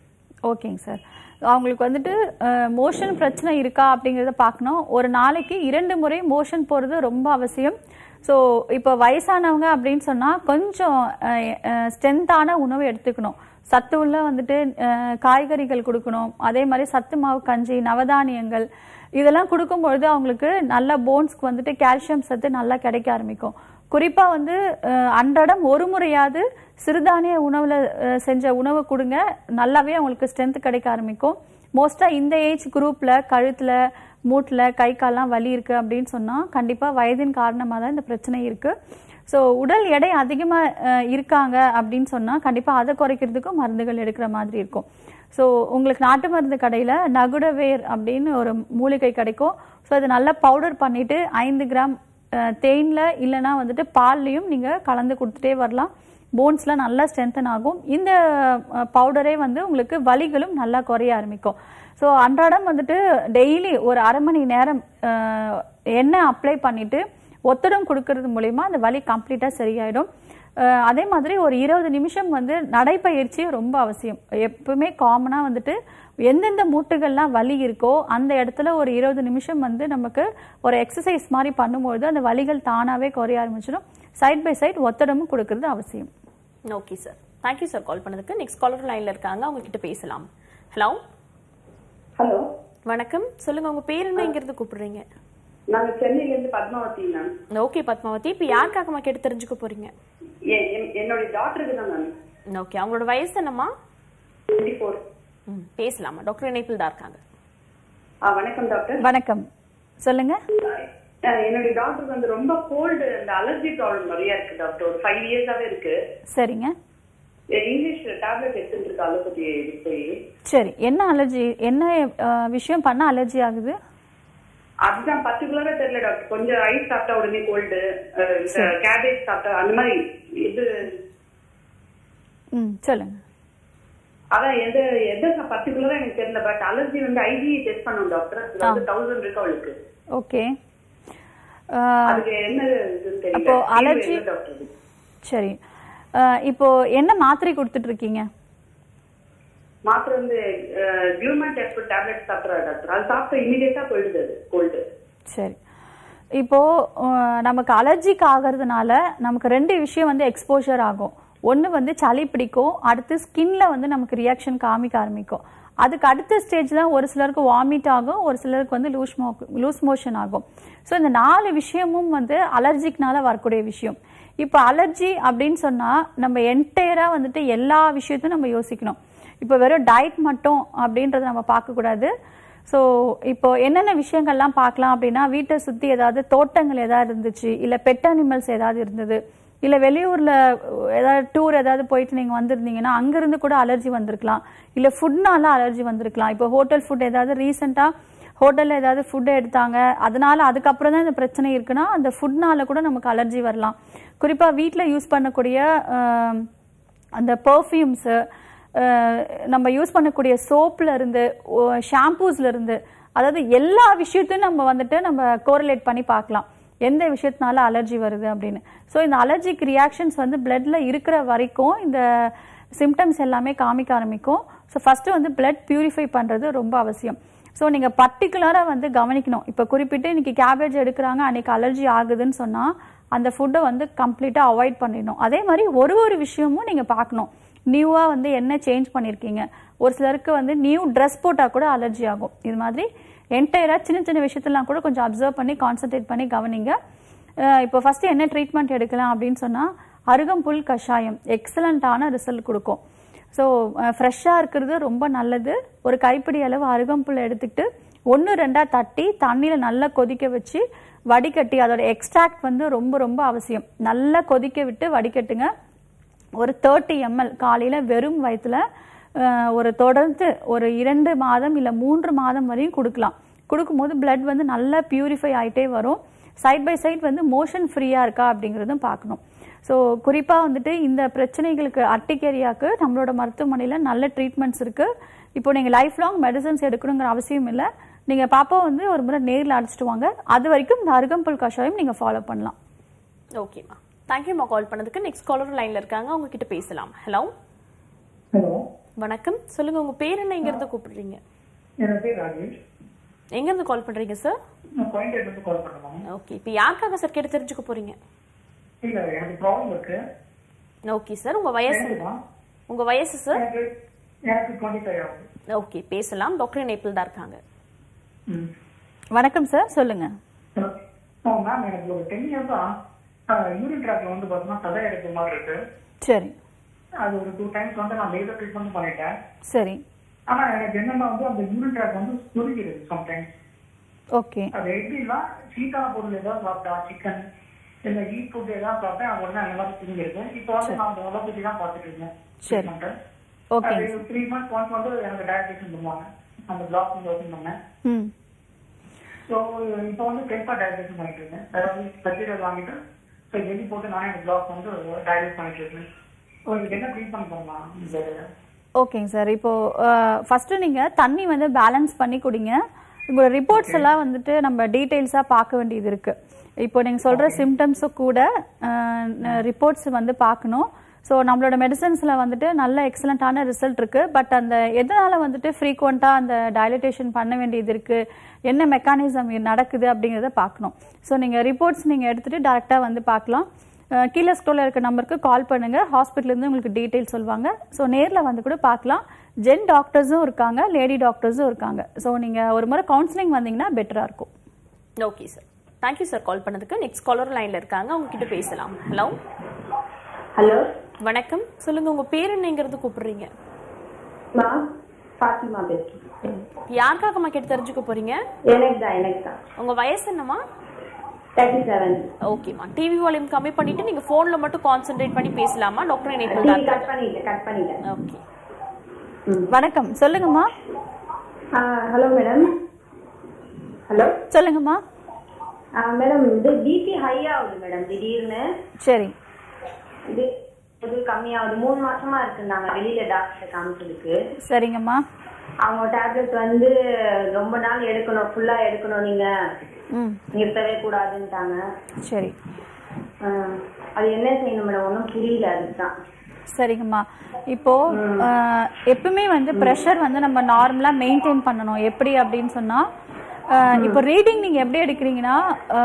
ஓகேங்க சார். அவங்களுக்கு வந்துட்டு மோஷன் பிரச்சனை இருக்கா அப்படிங்கிறத பார்க்கணும். ஒரு நாளைக்கு இரண்டு முறை மோஷன் போகிறது ரொம்ப அவசியம். ஸோ இப்போ வயசானவங்க அப்படின்னு சொன்னால் கொஞ்சம் ஸ்ட்ரென்த்தான உணவு எடுத்துக்கணும். சத்து உள்ள வந்துட்டு காய்கறிகள் கொடுக்கணும். அதே மாதிரி சத்து மாவு கஞ்சி, நவதானியங்கள் இதெல்லாம் கொடுக்கும்பொழுது அவங்களுக்கு நல்ல போன்ஸ்க்கு வந்துட்டு கால்சியம் சத்து நல்லா கிடைக்க ஆரம்பிக்கும். குறிப்பாக வந்து அன்றாடம் ஒரு முறையாவது சிறுதானிய உணவில் செஞ்ச உணவு கொடுங்க, நல்லாவே அவங்களுக்கு ஸ்ட்ரென்த் கிடைக்க ஆரம்பிக்கும். மோஸ்ட்டாக இந்த ஏஜ் குரூப்பில் கழுத்தில் மூட்டில் கை கால்லாம் வலி இருக்குது அப்படின்னு சொன்னால் கண்டிப்பாக வயதின் காரணமாக தான் இந்த பிரச்சனை இருக்குது. ஸோ உடல் எடை அதிகமாக இருக்காங்க அப்படின்னு சொன்னால் கண்டிப்பாக அதை குறைக்கிறதுக்கும் மருந்துகள் எடுக்கிற மாதிரி இருக்கும். ஸோ உங்களுக்கு நாட்டு மருந்து கடையில் நகுடவேர் அப்படின்னு ஒரு மூலிகை கிடைக்கும். ஸோ அதை நல்லா பவுடர் பண்ணிவிட்டு ஐந்து கிராம் தேனில் இல்லைனா வந்துட்டு பால்லையும் நீங்கள் கலந்து கொடுத்துட்டே வரலாம். போன்ஸ்லாம் நல்லா ஸ்ட்ரென்தன் ஆகும். இந்த பவுடரே வந்து உங்களுக்கு வலிகளும் நல்லா குறைய ஆரம்பிக்கும். ஸோ அன்றாடம் வந்துட்டு டெய்லி ஒரு அரை மணி நேரம் எண்ணெய் அப்ளை பண்ணிவிட்டு ஒத்தடம் கொடுக்கறது மூலயமா அந்த வலி கம்ப்ளீட்டாக சரியாயிடும். அதே மாதிரி ஒரு இருபது நிமிஷம் வந்து நடைப்பயிற்சி ரொம்ப அவசியம். எப்பவுமே காமனாக வந்துட்டு எந்தெந்த மூட்டுகள்லாம் வலி இருக்கோ அந்த இடத்துல ஒரு இருபது நிமிஷம் வந்து நமக்கு ஒரு எக்ஸசைஸ் மாதிரி பண்ணும்போது அந்த வலிகள் தானாகவே குறைய ஆரம்பிச்சிடும். சைட் பை சைட் ஒத்தடமும் கொடுக்கறது அவசியம். Okay sir, thank you sir call பண்ணதுக்கு. நெக்ஸ்ட் காலர் லைன்ல இருக்காங்க, அவங்க கிட்ட பேசலாம். ஹலோ ஹலோ வணக்கம், சொல்லுங்க உங்க பேர் என்ன, எங்க இருந்து கூப்பிடுறீங்க? நாங்க சென்னையில இருந்து பத்மாவதி மேம். ஓகே பத்மாவதி, இப்போ யாருக்காகமா கேட்டு தெரிஞ்சுக்க போறீங்க? என்னோட டாக்டருக்கு தான் மேம். ஓகே, அவங்களோட வயசு என்னம்மா? இருபத்தி நான்கு. ம், பேசலாமா? டாக்டர் இணைப்பில் தான் இருக்காங்க. ஆ வணக்கம் டாக்டர். வணக்கம், சொல்லுங்க. என்னோட டாக்டருக்கு வந்து ரொம்ப கோல்டு, அந்த அலர்ஜி ப்ராப்ளம் நிறைய இருக்கு டாக்டர். ஒரு ஃபைவ் இயர்ஸாவே இருக்கு. சரிங்க. இங்கிலீஷ் டேப்லெட் எடுத்துட்டு இருக்கு அலோபதி போய். சரி, என்ன அலர்ஜி, என்ன விஷயம் பண்ண அலர்ஜி ஆகுது? அதுதான் பர்டிகுலரா தெரியல டாக்டர். கொஞ்சம் ஐஸ் சாப்பிட்டா உடனே கோல்டு, கேபேஜ் சாப்பிட்டா அந்த மாதிரி இது. ம், சொல்லுங்க. அதான் எந்த எந்த பர்டிகுலரா எனக்கு தெரியல. பட் அலர்ஜி வந்து ஐஜி டெஸ்ட் பண்ணோம் டாக்டர். அது வந்து தௌசண்ட் இருக்கு அவளுக்கு. ஓகே, அதுக்கு என்ன இதுன்னு தெரியல. அப்போ அலர்ஜி. சரி, இப்போ என்ன மாத்திரை கொடுத்துட்டு இருக்கீங்க? மாத்திரை வந்து கியூமன் டெஸ்ட் டேப்லெட் சாப்பிட்றா டாக்டர். அது சாப்பிட்டா இமிடியேட்டா போயிடுது கோல்டு. சரி, இப்போ நமக்கு அலர்ஜிக்கு ஆகிறதுனால நமக்கு ரெண்டு விஷயம் வந்து எக்ஸ்போஷர் ஆகும். ஒன்று வந்து சளி பிடிக்கும், அடுத்து ஸ்கின்ல வந்து நமக்கு ரியாக்ஷன் காமிக்க ஆரம்பிக்கும். அதுக்கு அடுத்த ஸ்டேஜ் தான் ஒரு சிலருக்கு வாமிட் ஆகும், ஒரு சிலருக்கு வந்து லூஸ் மோ லூஸ் மோஷன் ஆகும். ஸோ இந்த நாலு விஷயமும் வந்து அலர்ஜிக்னால வரக்கூடிய விஷயம். இப்போ அலர்ஜி அப்படின்னு சொன்னால் நம்ம என்டையராக வந்துட்டு எல்லா விஷயத்தையும் நம்ம யோசிக்கணும். இப்போ வெறும் டயட் மட்டும் அப்படின்றத நம்ம பார்க்கக்கூடாது. ஸோ இப்போ என்னென்ன விஷயங்கள்லாம் பார்க்கலாம் அப்படின்னா, வீட்டை சுற்றி ஏதாவது தோட்டங்கள் ஏதாவது இருந்துச்சு, இல்லை பெட் அனிமல்ஸ் ஏதாவது இருந்தது, இல்லை வெளியூரில் ஏதாவது டூர் ஏதாவது போயிட்டு நீங்கள் வந்திருந்தீங்கன்னா அங்கேருந்து கூட அலர்ஜி வந்திருக்கலாம். இல்லை ஃபுட்னால அலர்ஜி வந்திருக்கலாம். இப்போ ஹோட்டல் ஃபுட் ஏதாவது ரீசெண்டாக ஹோட்டலில் ஏதாவது ஃபுட்டு எடுத்தாங்க, அதனால அதுக்கப்புறம் தான் இந்த பிரச்சனை இருக்குன்னா அந்த ஃபுட்னால கூட நமக்கு அலர்ஜி வரலாம். குறிப்பாக வீட்டில் யூஸ் பண்ணக்கூடிய அந்த பர்ஃப்யூம்ஸு, நம்ம யூஸ் பண்ணக்கூடிய சோப்பில் இருந்து, ஷாம்பூஸ்ல இருந்து, அதாவது எல்லா விஷயத்தையும் நம்ம வந்துட்டு நம்ம கோரிலேட் பண்ணி பார்க்கலாம் எந்த விஷயத்தினால அலர்ஜி வருது அப்படின்னு. ஸோ இந்த அலர்ஜிக் ரியாக்ஷன்ஸ் வந்து பிளட்ல இருக்கிற வரைக்கும் இந்த சிம்டம்ஸ் எல்லாமே காமிக்க ஆரம்பிக்கும். ஸோ ஃபர்ஸ்ட் வந்து பிளட் பியூரிஃபை பண்றது ரொம்ப அவசியம். ஸோ நீங்க பர்டிகுலராக வந்து கவனிக்கணும். இப்போ குறிப்பிட்டு இன்னைக்கு கேபேஜ் எடுக்கிறாங்க, அன்னைக்கு அலர்ஜி ஆகுதுன்னு சொன்னா அந்த ஃபுட்டை வந்து கம்ப்ளீட்டாக அவாய்ட் பண்ணிடணும். அதே மாதிரி ஒரு ஒரு விஷயமும் நீங்க பார்க்கணும். நியூவாக வந்து என்ன சேஞ்ச் பண்ணியிருக்கீங்க. ஒரு சிலருக்கு வந்து நியூ ட்ரெஸ் போட்டால் கூட அலர்ஜி ஆகும். இது மாதிரி என்டையராக சின்ன சின்ன விஷயத்தெல்லாம் கூட கொஞ்சம் அப்சர்வ் பண்ணி கான்சன்ட்ரேட் பண்ணி கவனிங்க. இப்போ ஃபர்ஸ்ட் என்ன ட்ரீட்மெண்ட் எடுக்கலாம் அப்படின்னு சொன்னால் அருகம்புல் கஷாயம் எக்ஸலண்ட்டான ரிசல்ட் கொடுக்கும். ஸோ ஃப்ரெஷ்ஷாக இருக்கிறது ரொம்ப நல்லது. ஒரு கைப்பிடி அளவு அருகம்புல் எடுத்துக்கிட்டு ஒன்று ரெண்டாக தட்டி தண்ணியில் நல்லா கொதிக்க வச்சு வடிகட்டி, அதோட எக்ஸ்ட்ராக்ட் வந்து ரொம்ப ரொம்ப அவசியம். நல்லா கொதிக்க விட்டு வடிகட்டுங்க. ஒரு தேர்ட்டி எம்எல் காலையில் வெறும் வயிற்றுல ஒரு தொடர்ந்து ஒரு இரண்டு மாதம் இல்லை மூன்று மாதம் வரையும் கொடுக்கலாம். கொடுக்கும்போது பிளட் வந்து நல்லா பியூரிஃபை ஆகிட்டே வரும். சைட் பை சைட் வந்து மோஷன் ஃப்ரீயாக இருக்கா அப்படிங்கிறதும் பார்க்கணும். ஸோ குறிப்பாக வந்துட்டு இந்த பிரச்சனைகளுக்கு அர்டிகேரியாவுக்கு நம்மளோட மருத்துவமனையில் நல்ல ட்ரீட்மெண்ட்ஸ் இருக்குது. இப்போ நீங்கள் லைஃப் லாங் மெடிசன்ஸ் எடுக்கணுங்கிற அவசியம் இல்லை. நீங்கள் பாப்பா வந்து ஒரு முறை நேரில் அடிச்சிட்டு வாங்க. அது வரைக்கும் இந்த அருகம்புல் கஷாயம் நீங்கள் ஃபாலோ பண்ணலாம். ஓகேம்மா, தேங்க்யூம்மா கால் பண்ணதுக்கு. நெக்ஸ்ட் காலர் லைன்ல இருக்காங்க, அவங்க கிட்ட பேசலாம். ஹலோ ஹலோ வணக்கம், சொல்லுங்க உங்க பேர் என்ன, எங்க இருந்து கூப்பிடுறீங்க? என் பேர் ராஜேஷ். எங்க இருந்து கால் பண்றீங்க சார்? நான் கோயம்பேடுல இருந்து கால் பண்றேன். ஓகே, இப்போ யாருக்காக சார் கேட்டு தெரிஞ்சுக்க போறீங்க? இல்ல எனக்கு ப்ராப்ளம் இருக்கு. ஓகே சார், உங்க வயசு உங்க வயசு சார்? எனக்கு எனக்கு இருபத்தி ஐந்து ஆகுது. ஓகே, பேசலாம். டாக்டர் நேபிள் தான் இருக்காங்க. வணக்கம் சார், சொல்லுங்க. மேம் எனக்கு ஒரு டென் இயர்ஸா யூரின் ட்ராக்ல வந்து பார்த்தீங்கன்னா தலை எடுக்கிற மாதிரி இருக்கு. சரி. அது ஒரு டூ டைம்ஸ் வந்து நான் லேசர் ட்ரீட்மெண்ட் பண்ணிட்டேன். சரி. ஆனா எனக்கு என்னன்னா வந்து அந்த யூரின் ட்ராக் வந்து சுருங்கிடுது சம்டைம்ஸ். ஓகே. அது எப்படின்னா சீட்டான பொருள் ஏதாவது சாப்பிட்டா, சிக்கன் இல்ல ஹீட் ஃபுட் ஏதாவது சாப்பிட்டேன், அது உடனே அந்த மாதிரி சுருங்கிருக்கு. இப்போ வந்து நான் அந்த உலகத்துக்கு தான் பார்த்துட்டு இருக்கேன். சரி. ஓகே. த்ரீ மந்த்ஸ் ஒன்ஸ் வந்து எனக்கு டயபிட்டிஸ் பண்ணுவாங்க. அந்த பிளாக் வந்து ஓப்பன் பண்ணேன். ம். ஸோ இப்போ வந்து டெம்பா டயபிட்டிஸ் பண்ணிட்டு இருக்கேன். அதாவது சர்ஜரி வாங்கிட்டு ஸோ வெளியே போட்டு நானே இந்த பிளாக் வந்து டயபிட்டிஸ் பண்ணிட்டு இருக்கேன். ஸோ இதுக்கு என்ன ட்ரீட்மெண்ட் பண்ணலாம்? ஓகேங்க சார். இப்போ ஃபர்ஸ்ட் நீங்க தண்ணி வந்து பேலன்ஸ் பண்ணி குடிங்க. உங்களோட ரிப்போர்ட்ஸ் எல்லாம் வந்துட்டு நம்ம டீடைல்ஸா பார்க்க வேண்டியது இருக்கு. இப்போ நீங்க சொல்ற சிம்டம்ஸும் கூட ரிப்போர்ட்ஸ் வந்து பார்க்கணும். ஸோ நம்மளோட மெடிசன்ஸில் வந்துட்டு நல்ல எக்ஸலண்ட்டான ரிசல்ட் இருக்குது. பட் அந்த எதனால் வந்துட்டு ஃப்ரீக்வெண்ட்டாக அந்த டயலிட்டேஷன் பண்ண வேண்டியது இருக்குது, என்ன மெக்கானிசம் நடக்குது அப்படிங்கிறத பார்க்கணும். ஸோ நீங்கள் ரிப்போர்ட்ஸ் நீங்கள் எடுத்துகிட்டு டேரெக்டாக வந்து பார்க்கலாம். கீழே ஸ்க்ரோலில் இருக்க நம்பருக்கு கால் பண்ணுங்கள். ஹாஸ்பிட்டலேருந்து உங்களுக்கு டீட்டெயில் சொல்லுவாங்க. ஸோ நேரில் வந்து கூட பார்க்கலாம். ஜென் டாக்டர்ஸும் இருக்காங்க, லேடி டாக்டர்ஸும் இருக்காங்க. ஸோ நீங்கள் ஒரு முறை கவுன்சிலிங் வந்தீங்கன்னா பெட்டராக இருக்கும். Okay sir, thank you sir call பண்ணதுக்கு. நெக்ஸ்ட் காலர் லைனில் இருக்காங்க, உங்ககிட்ட பேசலாம். ஹலோ. ஹலோ, வணக்கம், சொல்லுங்க உங்க பேர் என்னங்கிறது கூப்பிடுறீங்க? நான் ஃபாத்திமா பேசுறேன். யாருக்காகமா கேட்டு தெரிஞ்சுக்க போறீங்க? எனக்கு தான் எனக்கு தான். உங்க வயசு என்னமா? முப்பத்தி ஏழு. ஓகேமா, டிவி வால்யூம் கம்மி பண்ணிட்டு நீங்க போன்ல மட்டும் கான்சென்ட்ரேட் பண்ணி பேசலாமா? டாக்டர் நேபிள் தான். கட் பண்ணிட்டேன் கட் பண்ணிட்டேன். ஓகே. வணக்கம், சொல்லுங்கம்மா. Hello madam. ஹலோ, சொல்லுங்கம்மா. மேடம் இது பிபி ஹை ஆகுது மேடம் திடீர்னு. சரி. இது இது கம்மியாகுது. மூணு மாசமா இருக்குன்னாங்க வெளியில டாக்டர் காமிச்சதுக்கு. சரிங்கம்மா. அவங்க டேப்லெட் வந்து ரொம்ப நாள் எடுக்கணும், ஃபுல்லா எடுக்கணும், நீங்க நிறுத்தவே கூடாதுன்ட்டாங்க. சரி. அது என்ன செய்யணும் மேடம்? ஒன்றும் புரியல. அதுதான். சரிங்கம்மா. இப்போ எப்பவுமே வந்து ப்ரெஷர் வந்து நம்ம நார்மலா மெயின்டைன் பண்ணணும். எப்படி அப்படின்னு சொன்னா, இப்போ ரீடிங் நீங்க எப்படி எடுக்கிறீங்கன்னா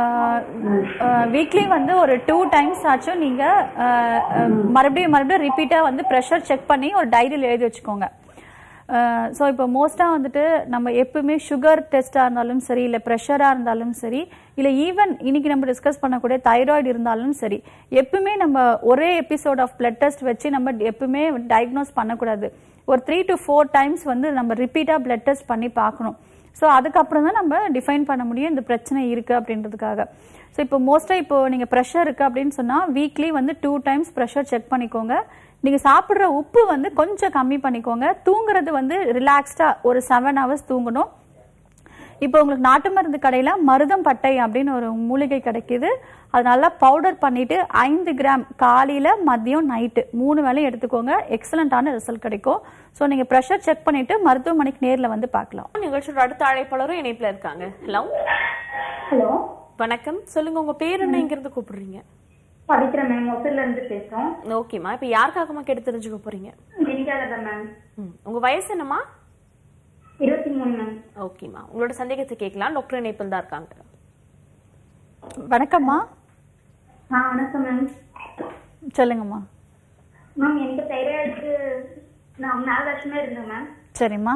வீக்லி வந்து ஒரு டூ டைம்ஸ் ஆச்சும் நீங்க மறுபடியும் மறுபடியும் ரிப்பீட்டா வந்து ப்ரெஷர் செக் பண்ணி ஒரு டைரியில் எழுதி வச்சுக்கோங்க. ஸோ இப்போ மோஸ்ட்டாக வந்துட்டு நம்ம எப்பவுமே சுகர் டெஸ்ட்டாக இருந்தாலும் சரி, இல்லை ப்ரெஷராக இருந்தாலும் சரி, இல்லை ஈவன் இன்னைக்கு நம்ம டிஸ்கஸ் பண்ணக்கூடிய தைராய்டு இருந்தாலும் சரி, எப்பவுமே நம்ம ஒரே எபிசோட் ஆஃப் பிளட் டெஸ்ட் வச்சு நம்ம எப்பவுமே டயக்னோஸ் பண்ணக்கூடாது. ஒரு த்ரீ டு ஃபோர் டைம்ஸ் வந்து நம்ம ரிப்பீட்டாக பிளட் டெஸ்ட் பண்ணி பார்க்கணும். ஸோ அதுக்கப்புறம் தான் நம்ம டிஃபைன் பண்ண முடியும் இந்த பிரச்சனை இருக்குது அப்படின்றதுக்காக. ஸோ இப்போ மோஸ்ட்டாக இப்போ நீங்கள் ப்ரெஷர் இருக்குது அப்படின்னு சொன்னால் வீக்லி வந்து டூ டைம்ஸ் ப்ரெஷர் செக் பண்ணிக்கோங்க. நீங்கள் சாப்பிட்ற உப்பு வந்து கொஞ்சம் கம்மி பண்ணிக்கோங்க. தூங்குறது வந்து ரிலாக்ஸ்டாக ஒரு செவன் ஹவர்ஸ் தூங்கணும். இப்போ உங்களுக்கு நாட்டு மருந்து கடையில் மருதம் பட்டை அப்படின்னு ஒரு மூலிகை கிடைக்கிது. அது நல்லா பவுடர் பண்ணிட்டு ஐந்து கிராம் காலையில் மதியம் நைட்டு மூணு வேளையும் எடுத்துக்கோங்க. எக்ஸலண்டான ரிசல்ட் கிடைக்கும். ஸோ நீங்கள் ப்ரெஷர் செக் பண்ணிட்டு மருத்துவமனைக்கு நேரில் வந்து பார்க்கலாம். நிகழ்ச்சியோட அடுத்த அழைப்பாளரும் இணைப்பில் இருக்காங்க. ஹலோ. ஹலோ, வணக்கம், சொல்லுங்க உங்க பேர் என்ன, இங்கிருந்து கூப்பிடுறீங்க? பவித்ரா மேம், ஒசூர்ல இருந்து பேசுறோம். ஓகேமா, இப்போ யாருக்காகமா கேட்டு தெரிஞ்சுக்க போறீங்க? வினிகாலதா மேம். உங்க வயசு என்னமா? இருபத்தி மூணு மேம். ஓகேமா, உங்களோட சந்தேகத்தை கேட்கலாம். டாக்டர் நேபிள் தான் இருக்காங்க. வணக்கம்மா. ஆ வணக்கம் மேம். சொல்லுங்கம்மா. மேம் எனக்கு தைராய்டுக்கு நான் நாலு வருஷமா இருந்தேன் மேம். சரிம்மா.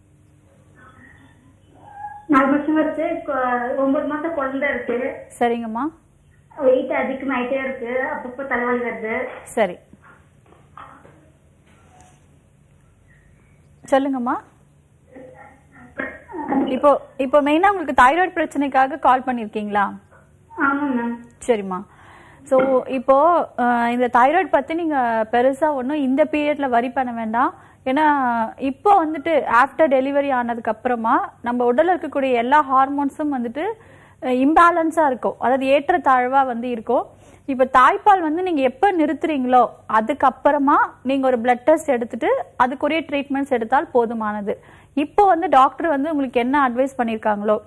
நாலு வருஷமா இருக்கு. ஒன்பது மாசம் குழந்தை இருக்கு. சரிங்கம்மா. வெயிட் அதிகமாயிட்டே இருக்கு. அப்பப்போ தலைவலி வருது. சரி, சொல்லுங்கம்மா. இப்போ இப்போ மெயினா உங்களுக்கு தைராய்டு பிரச்சனைக்காக கால் பண்ணிருக்கீங்களா? ஆமா மேம். சரிம்மா. ஸோ இப்போ இந்த தைராய்டு பத்தி நீங்க பெருசா ஒன்றும் இந்த பீரியட்ல வரி பண்ண வேண்டாம். ஏன்னா இப்போ வந்துட்டு ஆஃப்டர் டெலிவரி ஆனதுக்கு அப்புறமா நம்ம உடல்ல இருக்கக்கூடிய எல்லா ஹார்மோன்ஸும் வந்துட்டு இம்பேலன்ஸா இருக்கும், அதாவது ஏற்ற தாழ்வா வந்து இருக்கும். இப்போ தாய்ப்பால் வந்து நீங்க எப்ப நிறுத்துறீங்களோ அதுக்கப்புறமா நீங்க ஒரு பிளட் டெஸ்ட் எடுத்துட்டு அதுக்குரிய ட்ரீட்மெண்ட்ஸ் எடுத்தால் போதுமானது. இப்போ வந்து டாக்டர் வந்து உங்களுக்கு என்ன அட்வைஸ் பண்ணியிருக்காங்களோ,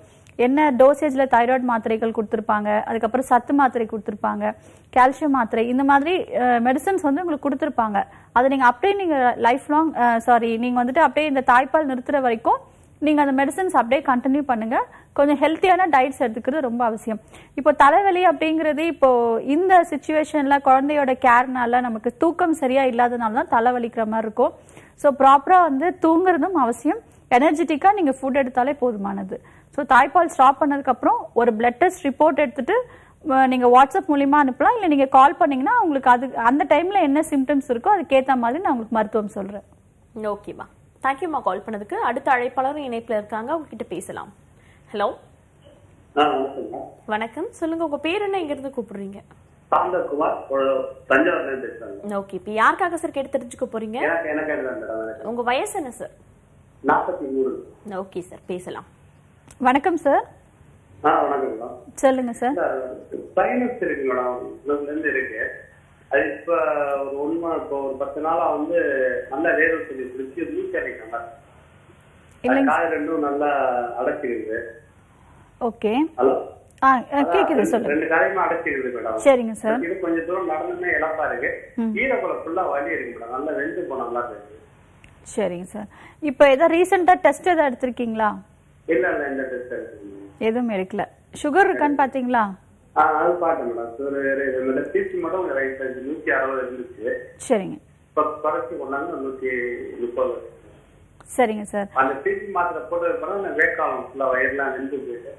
என்ன டோசேஜ்ல தைராய்டு மாத்திரைகள் கொடுத்துருப்பாங்க, அதுக்கப்புறம் சத்து மாத்திரை கொடுத்துருப்பாங்க, கால்சியம் மாத்திரை, இந்த மாதிரி மெடிசன்ஸ் வந்து உங்களுக்கு கொடுத்துருப்பாங்க. அதை நீங்க அப்படியே நீங்க லைஃப் லாங் சாரி நீங்க வந்துட்டு அப்படியே இந்த தாய்ப்பால் நிறுத்துற வரைக்கும் நீங்க அந்த மெடிசன்ஸ் அப்படியே கண்டினியூ பண்ணுங்க. கொஞ்சம் ஹெல்த்தியான டயட்ஸ் எடுத்துக்கிறது ரொம்ப அவசியம். இப்போ தலைவலி அப்படிங்கிறது இப்போ இந்த சிச்சுவேஷன்ல குழந்தையோட கேர்னால நமக்கு தூக்கம் சரியா இல்லாதனால தான் தலைவலிக்கிற மாதிரி இருக்கும். ஸோ ப்ராப்பரா வந்து தூங்குறதும் அவசியம். எனர்ஜெட்டிக்கா நீங்க ஃபுட் எடுத்தாலே போதுமானது. ஸோ தாய்ப்பால் ஸ்டாப் பண்ணதுக்கு அப்புறம் ஒரு பிளட் டெஸ்ட் ரிப்போர்ட் எடுத்துட்டு நீங்க வாட்ஸ்அப் மூலியமா அனுப்பலாம். இல்ல நீங்க கால் பண்ணீங்கன்னா உங்களுக்கு அது அந்த டைம்ல என்ன சிம்டம்ஸ் இருக்கோ அதுக்கேற்ற மாதிரி நான் உங்களுக்கு மருத்துவம் சொல்றேன். ஓகேமா, தேங்க்யூமா கால் பண்ணதுக்கு. அடுத்த அழைப்பாளர் இணைப்புல இருக்காங்க, உங்ககிட்ட பேசலாம். ஹலோ, வணக்கம், சொல்லுங்க உங்க பேர் என்ன, எங்க இருந்து கூப்பிடுறீங்க? சாந்தகுமார், தஞ்சாவூர்ல இருந்து பேசுறேன். ஓகே, இப்போ யாருக்காக சார் கேட்டு தெரிஞ்சுக்க போறீங்க? உங்க வயசு என்ன சார்? நாற்பத்தி மூணு. ஓகே சார், பேசலாம். வணக்கம் சார். வணக்கம், சொல்லுங்க சார். சைனஸ் இருக்கு மேடம், இருந்து இருக்கு. அது இப்ப ஒரு ஒண்ணு இப்போ ஒரு பத்து நாளா வந்து நல்ல வேர்வை சொல்லி பிடிச்சி மூச்சு அடைக்க நல்லா காய் ரெண்டும் நல்லா அடைச்சிருக்கு. ஓகே, ஹலோ, கேக்குது, சொல்லுங்க. ரெண்டு காரியமா அடைச்சிருக்கு மேடம். சரிங்க சார். இது கொஞ்சம் தூரம் நடந்துன்னா இழப்பா இருக்கு. ஈரக்குள்ள ஃபுல்லா வலி இருக்கு மேடம், நல்லா வெந்து போன நல்லா இருக்கு. சரிங்க சார். இப்போ ஏதாவது ரீசெண்டா டெஸ்ட் ஏதாவது எடுத்திருக்கீங்களா? இல்ல இல்ல, இந்த டெஸ்ட் எதுவும் எடுக்கல. சுகர் இருக்கான்னு பாத்தீங்களா? அது பாட்டேன் மேடம். பீச்சு மட்டும் நூத்தி அறுபது இருந்துச்சு. சரிங்க. குறைச்சி கொண்டாங்க நூத்தி முப்பது. சரிங்க சார். அந்த பீச்சு மாத்திரை போட்டது பிறகு வேக்காலம் ஃபுல்லா வயிறுலாம் நின்று போயிட்டு.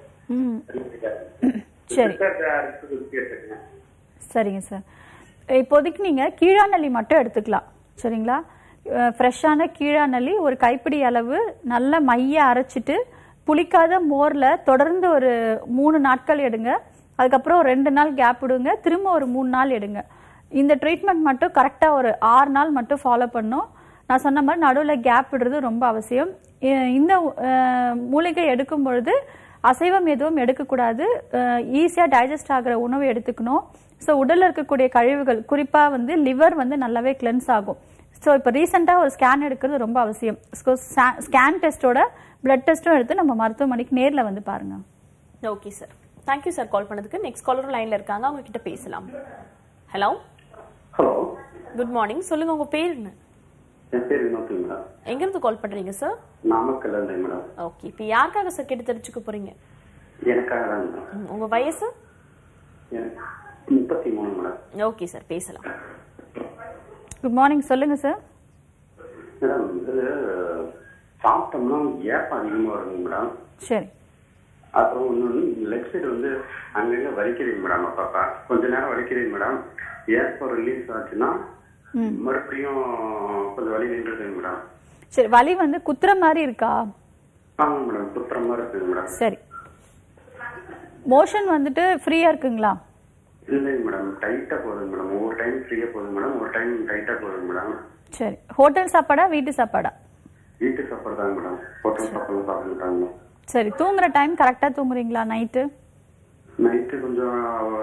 சரி, சரிங்க சார். இப்போதைக்கு நீங்க கீழாநெல்லி மட்டும் எடுத்துக்கலாம், சரிங்களா? ஃப்ரெஷ்ஷான கீழாநெல்லி ஒரு கைப்பிடி அளவு நல்ல மைய அரைச்சிட்டு புளிக்காத மோர்ல தொடர்ந்து ஒரு மூணு நாட்கள் எடுங்க. அதுக்கப்புறம் ரெண்டு நாள் கேப் விடுங்க, திரும்ப ஒரு மூணு நாள் எடுங்க. இந்த ட்ரீட்மெண்ட் மட்டும் கரெக்டா ஒரு ஆறு நாள் மட்டும் ஃபாலோ பண்ணும். நான் சொன்ன மாதிரி நடுவில் கேப் விடுறது ரொம்ப அவசியம். இந்த மூலிகை எடுக்கும் பொழுது அசைவம் எதுவும் எடுக்கக்கூடாது. ஈஸியாக டைஜஸ்ட் ஆகிற உணவு எடுத்துக்கணும். ஸோ உடலில் இருக்கக்கூடிய கழிவுகள் குறிப்பாக வந்து லிவர் வந்து நல்லாவே கிளென்ஸ் ஆகும். ஸோ இப்போ ரீசெண்டாக ஒரு ஸ்கேன் எடுக்கிறது ரொம்ப அவசியம். ஸ்கேன் டெஸ்ட்டோட பிளட் டெஸ்ட்டும் எடுத்து நம்ம மருத்துவமனைக்கு நேரில் வந்து பாருங்க. Okay sir, thank you sir call பண்ணதுக்கு. நெக்ஸ்ட் காலரும் லைன்ல இருக்காங்க, அவங்க கிட்ட பேசலாம். ஹலோ. ஹலோ, குட் மார்னிங், சொல்லுங்க உங்க பேர் என்ன? என் பேர் வினோத் மேடம். எங்க இருந்து கால் பண்றீங்க சார்? நாமக்கல்ல இருந்து மேடம். ஓகே, இப்போ யாருக்காக சார் கேட்டு தெரிஞ்சுக்க போறீங்க? எனக்காக தான் மேடம். உங்க வயசு? முப்பத்தி மூணு மேடம். ஓகே சார், பேசலாம். குட் மார்னிங், சொல்லுங்க சார். மேடம், இது சாப்பிட்டோம்னா ஏப்பம் அதிகமா வருங்க மேடம். சரி. அப்புறம் ஒன்று லெக் சைடு வந்து அங்கங்க வலிக்கிறீங்க மேடம். அப்பப்பா கொஞ்ச நேரம் வலிக்கிறீங்க மேடம். ஏப்பம் ரிலீஸ் ஆச்சுன்னா மறுபடியும் கொஞ்சம் வலி நின்றுதுங்க மேடம். சரி, வலி வந்து குத்துற மாதிரி இருக்கா? ஆமா மேடம், குத்துற மாதிரி இருக்குங்க மேடம். சரி, மோஷன் வந்துட்டு ஃப்ரீயா இருக்குங்களா? இல்லைங்க மேடம், டைட்டா போகுதுங்க மேடம். ஒவ்வொரு டைம் ஃப்ரீயா போகுது மேடம், ஒரு டைம் டைட்டா போகுதுங்க மேடம். சரி, ஹோட்டல் சாப்பாடா வீட்டு சாப்பாடா? வீட்டு சாப்பாடு தாங்க மேடம், ஹோட்டல் சாப்பாடு சாப்பிட்டுட்டாங்க. சரி, தூங்குற டைம் கரெக்டா தூங்குறீங்களா? நைட்டு நைட்டு கொஞ்சம்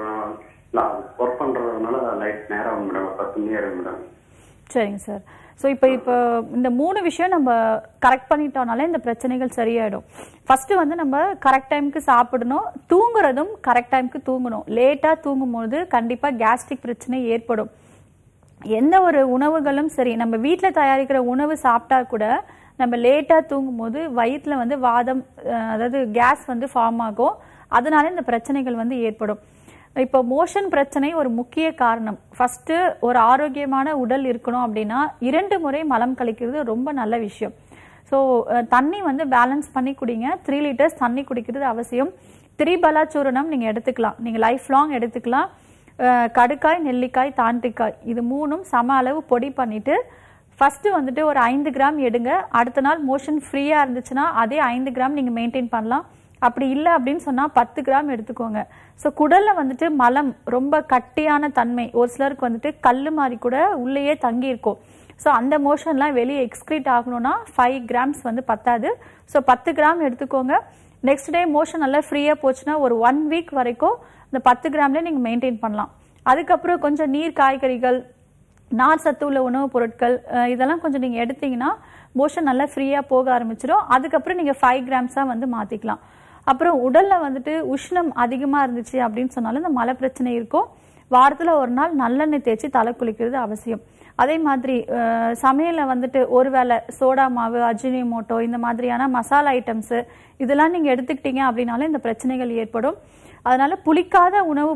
ஒர்க் பண்றதுனால நைட் நேரம் ஆகும் மேடம், பத்து மணி ஆகும் மேடம். சரிங்க சார். ஸோ இப்போ இப்போ இந்த மூணு விஷயம் நம்ம கரெக்ட் பண்ணிட்டோம்னாலே இந்த பிரச்சனைகள் சரியாயிடும். ஃபர்ஸ்ட் வந்து நம்ம கரெக்ட் டைமுக்கு சாப்பிடணும், தூங்குறதும் கரெக்ட் டைமுக்கு தூங்கணும். லேட்டா தூங்கும் போது கண்டிப்பா கேஸ்ட்ரிக் பிரச்சனை ஏற்படும். எந்த ஒரு உணவுகளும் சரி, நம்ம வீட்டில் தயாரிக்கிற உணவு சாப்பிட்டா கூட நம்ம லேட்டா தூங்கும் போது வயிற்றுல வந்து வாதம், அதாவது கேஸ் வந்து ஃபார்ம் ஆகும். அதனால இந்த பிரச்சனைகள் வந்து ஏற்படும். இப்போ மோஷன் பிரச்சனை ஒரு முக்கிய காரணம். ஃபர்ஸ்ட் ஒரு ஆரோக்கியமான உடல் இருக்கணும் அப்படின்னா இரண்டு முறை மலம் கழிக்கிறது ரொம்ப நல்ல விஷயம். ஸோ தண்ணி வந்து பேலன்ஸ் பண்ணி குடிங்க. த்ரீ லிட்டர்ஸ் தண்ணி குடிக்கிறது அவசியம். திரிபலா சூரணம் நீங்க எடுத்துக்கலாம், நீங்க லைஃப் லாங் எடுத்துக்கலாம். கடுக்காய், நெல்லிக்காய், தாண்டிக்காய் இது மூணும் சம அளவு பொடி பண்ணிட்டு ஃபர்ஸ்ட் வந்துட்டு ஒரு ஐந்து கிராம் எடுங்க. அடுத்த நாள் மோஷன் ஃப்ரீயா இருந்துச்சுன்னா அதே ஐந்து கிராம் நீங்க மெயின்டைன் பண்ணலாம். அப்படி இல்லை அப்படின்னு சொன்னா பத்து கிராம் எடுத்துக்கோங்க. ஸோ குடல்ல வந்துட்டு மலம் ரொம்ப கட்டியான தன்மை, ஒரு சிலருக்கு வந்துட்டு கல்லு மாதிரி கூட உள்ளேயே தங்கி இருக்கும். ஸோ அந்த மோஷன்லாம் வெளியே எக்ஸ்கிரீட் ஆகணும்னா ஃபைவ் கிராம்ஸ் வந்து பத்தாது. ஸோ பத்து கிராம் எடுத்துக்கோங்க. நெக்ஸ்ட் டே மோஷன் நல்லா ஃப்ரீயா போச்சுன்னா ஒரு ஒன் வீக் வரைக்கும் இந்த பத்து கிராம்ல நீங்க மெயின்டைன் பண்ணலாம். அதுக்கப்புறம் கொஞ்சம் நீர், காய்கறிகள், நார் சத்து உள்ள உணவுப் பொருட்கள் இதெல்லாம் கொஞ்சம் நீங்க எடுத்தீங்கன்னா மோஷன் நல்லா ஃப்ரீயா போக ஆரம்பிச்சிடும். அதுக்கப்புறம் நீங்க ஃபைவ் கிராம்ஸா வந்து மாத்திக்கலாம். அப்புறம் உடல்ல வந்துட்டு உஷ்ணம் அதிகமா இருந்துச்சு அப்படின்னு சொன்னாலும் இந்த மலை பிரச்சனை இருக்கும். வாரத்துல ஒரு நாள் நல்லெண்ணெய் தேய்ச்சி தலை குளிக்கிறது அவசியம். அதே மாதிரி சமையல வந்துட்டு ஒருவேளை சோடா மாவு, அஜினோமோட்டோ இந்த மாதிரியான மசாலா ஐட்டம்ஸ் இதெல்லாம் நீங்க எடுத்துக்கிட்டீங்க அப்படின்னாலே இந்த பிரச்சனைகள் ஏற்படும். அதனால புளிக்காத உணவு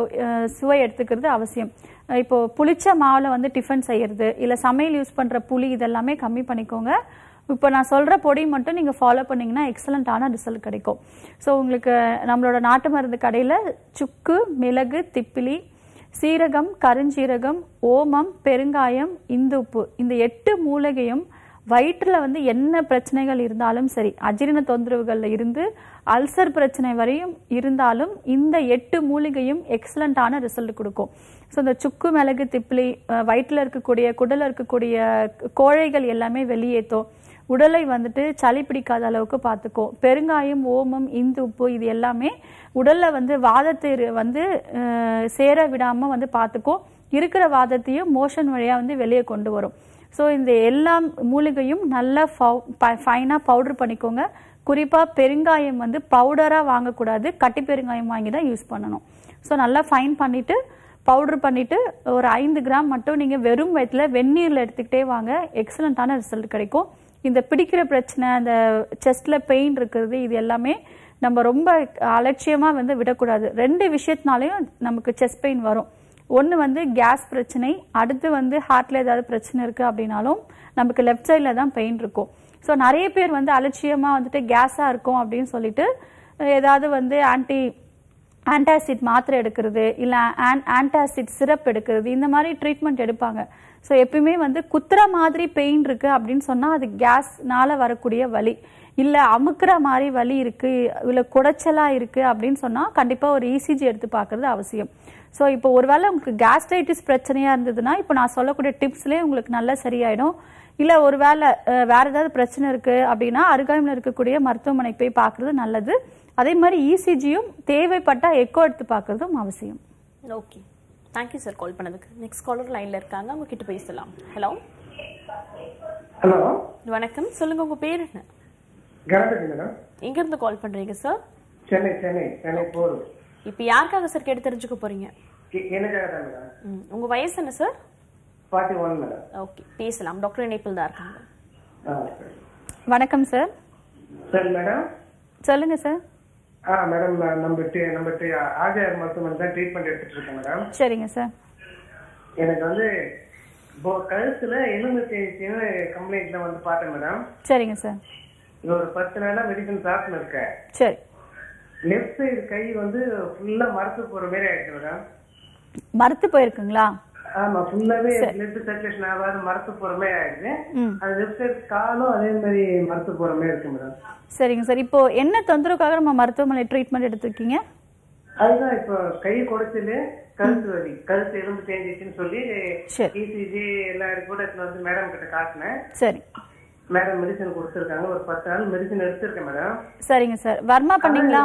சுவை எடுத்துக்கிறது அவசியம். இப்போ புளிச்ச மாவுல வந்து டிஃபன் செய்யறது இல்ல சமையல் யூஸ் பண்ற புளி இதெல்லாமே கம்மி பண்ணிக்கோங்க. இப்போ நான் சொல்ற பொடி மட்டும் நீங்க ஃபாலோ பண்ணீங்கன்னா எக்ஸலண்டான ரிசல்ட் கிடைக்கும். ஸோ உங்களுக்கு நம்மளோட நாட்டு மருந்து கடையில சுக்கு, மிளகு, திப்பிலி, சீரகம், கருஞ்சீரகம், ஓமம், பெருங்காயம், இந்துப்பு இந்த எட்டு மூலிகையும் வயிற்றுல வந்து என்ன பிரச்சனைகள் இருந்தாலும் சரி, அஜீரண தொந்தரவுகள்ல இருந்து அல்சர் பிரச்சனை வரையும் இருந்தாலும் இந்த எட்டு மூலிகையும் எக்ஸலண்டான ரிசல்ட் கொடுக்கும். ஸோ இந்த சுக்கு, மிளகு, திப்பிலி வயிற்றுல இருக்கக்கூடிய குடல இருக்கக்கூடிய கோழைகள் எல்லாமே வெளியேற்றும். உடலை வந்துட்டு சளி பிடிக்காத அளவுக்கு பார்த்துக்கும். பெருங்காயம், ஓமம், இந்து உப்பு இது எல்லாமே உடல்ல வந்து வாதத்தை வந்து சேர விடாம வந்து பார்த்துக்கும். இருக்கிற வாதத்தையும் மோஷன் வழியா வந்து வெளியே கொண்டு வரும். ஸோ இந்த எல்லா மூலிகையும் நல்லா ஃபைனா பவுடர் பண்ணிக்கோங்க. குறிப்பா பெருங்காயம் வந்து பவுடரா வாங்கக்கூடாது, கட்டி பெருங்காயம் வாங்கி தான் யூஸ் பண்ணணும். ஸோ நல்லா ஃபைன் பண்ணிட்டு பவுடர் பண்ணிட்டு ஒரு ஐந்து கிராம் மட்டும் நீங்க வெறும் வயிற்றுல வெந்நீர்ல எடுத்துக்கிட்டே வாங்க, எக்ஸலண்டான ரிசல்ட் கிடைக்கும். இந்த பிடிக்கிற பிரச்சனை, அந்த செஸ்ட்ல பெயின் இருக்கிறது இது எல்லாமே நம்ம ரொம்ப அலட்சியமா வந்து விடக்கூடாது. ரெண்டு விஷயத்தினாலையும் நமக்கு செஸ்ட் பெயின் வரும். ஒன்று வந்து கேஸ் பிரச்சனை, அடுத்து வந்து ஹார்ட்ல ஏதாவது பிரச்சனை இருக்கு அப்படின்னாலும் நமக்கு லெஃப்ட் சைட்ல தான் பெயின் இருக்கும். ஸோ நிறைய பேர் வந்து அலட்சியமா வந்துட்டு கேஸா இருக்கும் அப்படின்னு சொல்லிட்டு ஏதாவது வந்து ஆன்டி ஆன்டாசிட் மாத்திரை எடுக்கிறது இல்ல ஆன்டாசிட் சிரப் எடுக்கிறது இந்த மாதிரி ட்ரீட்மெண்ட் எடுப்பாங்க. ஸோ எப்பயுமே வந்து குத்துற மாதிரி பெயின் இருக்கு அப்படின்னு சொன்னா அது கேஸ்னால வரக்கூடிய வலி, இல்ல அமுக்குற மாதிரி வலி இருக்கு இல்ல குடைச்சலா இருக்கு அப்படின்னு சொன்னா கண்டிப்பா ஒரு இசிஜி எடுத்து பார்க்கறது அவசியம். ஸோ இப்போ ஒருவேளை உங்களுக்கு கேஸ்ட்ரைட்டிஸ் பிரச்சனையா இருந்ததுன்னா இப்போ நான் சொல்லக்கூடிய டிப்ஸ்லேயே உங்களுக்கு நல்லா சரியாயிடும். இல்ல ஒருவேளை வேற ஏதாவது பிரச்சனை இருக்கு அப்படின்னா அருகாமையில் இருக்கக்கூடிய மருத்துவமனைக்கு போய் பார்க்கறது நல்லது. அதே மாதிரி இசிஜியும் தேவைப்பட்டா எக்கோ எடுத்து பார்க்கறதும் அவசியம். ஓகே, தேங்க்யூ சார் கால் பண்ணதுக்கு. நெக்ஸ்ட் காலர் லைன்ல இருக்காங்க, அவங்க கிட்ட பேசலாம். ஹலோ ஹலோ வணக்கம், சொல்லுங்க உங்க பேர் என்ன? கணபதி மேடம். எங்க இருந்து கால் பண்றீங்க சார்? சென்னை சென்னை சென்னை போறோம். இப்போ யாருக்காக சார் கேட்டு தெரிஞ்சுக்க போறீங்க? எனக்காக தான் மேடம். உங்க வயசு என்ன sir? Forty one madam. Okay, பேசலாம். டாக்டர் இணைப்பில் தான் இருக்காங்க. வணக்கம் சார். சார் மேடம் சொல்லுங்க சார். ஆ மேடம், நம்ம நம்ம ஆர்ஜிஆர் மருத்துவமனை தான் ட்ரீட்மெண்ட் எடுத்துட்டு இருக்கேன் மேடம். சரிங்க சார். எனக்கு வந்து இப்போ கழுத்துல எலும்பு தேய்ச்சின்னு கம்ப்ளைண்ட்ல வந்து பார்த்தேன் மேடம். சரிங்க சார். இது ஒரு பத்து நாளா மெடிசன் சாப்பிட்டு இருக்கேன். சரி. லெஃப்ட் சைடு கை வந்து ஃபுல்லா மரத்து போற மாதிரி ஆயிடுச்சு மேடம். மரத்து போயிருக்குங்களா? ஆமா, ஃபுல்லாவே பிளட் சர்க்குலேஷன் ஆகாது, மரத்து போற மாதிரி ஆயிடுச்சு. அது லெஃப்ட் சைடு காலும் அதே மாதிரி மரத்து போற மாதிரி இருக்கு மேடம். சரிங்க சார். இப்போ என்ன தொந்தரவுக்காக நம்ம மருத்துவமனை ட்ரீட்மெண்ட் எடுத்துருக்கீங்க? அதுதான் இப்போ கை குடைச்சலு, கழுத்து வலி, கழுத்து எலும்பு தேஞ்சிச்சுன்னு சொல்லி இசிஜி எல்லா ரிப்போர்ட் வந்து மேடம் கிட்ட காட்டினேன். சரி. மேடம் மெடிசன் கொடுத்துருக்காங்க, ஒரு பத்து நாள் மெடிசன் எடுத்திருக்கேன் மேடம். சரிங்க சார். வர்மா பண்ணீங்களா?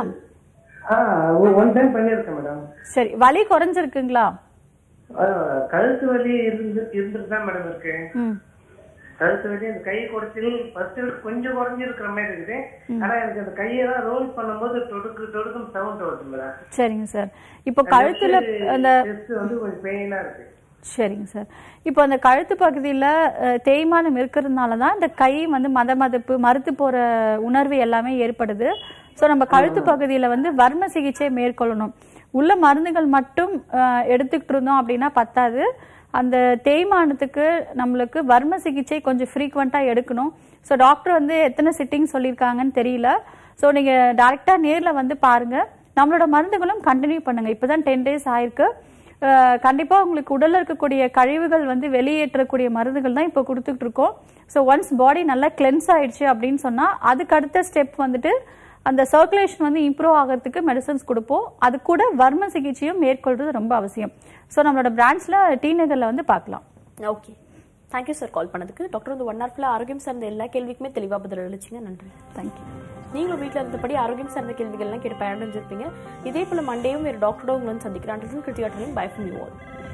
ஒன் டைம் பண்ணிருக்கேன் மேடம். சரி, வலி குறைஞ்சிருக்குங்களா? கழுத்து வலி இருந்து இருந்துட்டு தான் மேடம் இருக்கு. கழுத்து வலி அந்த கை குடைச்சல் ஃபர்ஸ்ட் கொஞ்சம் குறைஞ்சிருக்கிற மாதிரி இருக்குது. ஆனா எனக்கு அந்த கையெல்லாம் ரோல் பண்ணும்போது தொடுக்கு தொடுக்கும் சவுண்ட் வருது மேடம். சரிங்க சார். இப்போ கழுத்துல அந்த வந்து கொஞ்சம் பெயினா இருக்கு. சரிங்க சார். இப்போ அந்த கழுத்து பகுதியில் தேய்மானம் இருக்கிறதுனால தான் இந்த கை வந்து மத மதப்பு மறுத்து போற உணர்வு எல்லாமே ஏற்படுது. ஸோ நம்ம கழுத்து பகுதியில் வந்து வர்ம சிகிச்சை மேற்கொள்ளணும். உள்ள மருந்துகள் மட்டும் எடுத்துக்கிட்டு இருந்தோம் அப்படின்னா பத்தாது. அந்த தேய்மானத்துக்கு நம்மளுக்கு வர்ம சிகிச்சை கொஞ்சம் ஃப்ரீக்வெண்ட்டாக எடுக்கணும். ஸோ டாக்டர் வந்து எத்தனை சிட்டிங் சொல்லியிருக்காங்கன்னு தெரியல. ஸோ நீங்கள் டைரெக்டாக நேரில் வந்து பாருங்க. நம்மளோட மருந்துகளும் கண்டினியூ பண்ணுங்க. இப்போதான் டென் டேஸ் ஆயிருக்கு. கண்டிப்பா உங்களுக்கு உடல்ல இருக்கக்கூடிய கழிவுகள் வந்து வெளியேற்றக்கூடிய மருந்துகள் தான் இப்போ கொடுத்துட்டு இருக்கோம். ஸோ ஒன்ஸ் பாடி நல்லா கிளென்ஸ் ஆயிடுச்சு அப்படின்னு சொன்னா அதுக்கு அடுத்த ஸ்டெப் வந்துட்டு அந்த சர்க்குலேஷன் வந்து இம்ப்ரூவ் ஆகிறதுக்கு மெடிசன்ஸ் கொடுப்போம். அது கூட வர்ம சிகிச்சையும் மேற்கொள்றது ரொம்ப அவசியம். ஸோ நம்மளோட பிரான்ச்ல டி நகர்ல வந்து பார்க்கலாம். ஓகே, தேங்க்யூ சார் கால் பண்ணதுக்கு. டாக்டர் வந்து ஒன் ஹவர் ஃபுல்லாக ஆரோக்கியம் சார்ந்த எல்லா கேள்விக்குமே தெளிவாக பதில் அளிச்சிங்க. நன்றி. தேங்க்யூ. நீங்களும் வீட்டில் இருந்தபடி ஆரோக்கியம் சார்ந்த கேள்விகள்லாம் கேட்டு பயனடைஞ்சிருப்பீங்க. இதே போல மண்டேயும் வேறு டாக்டரோட உங்களை சந்திக்கிறேன். Bye from you all.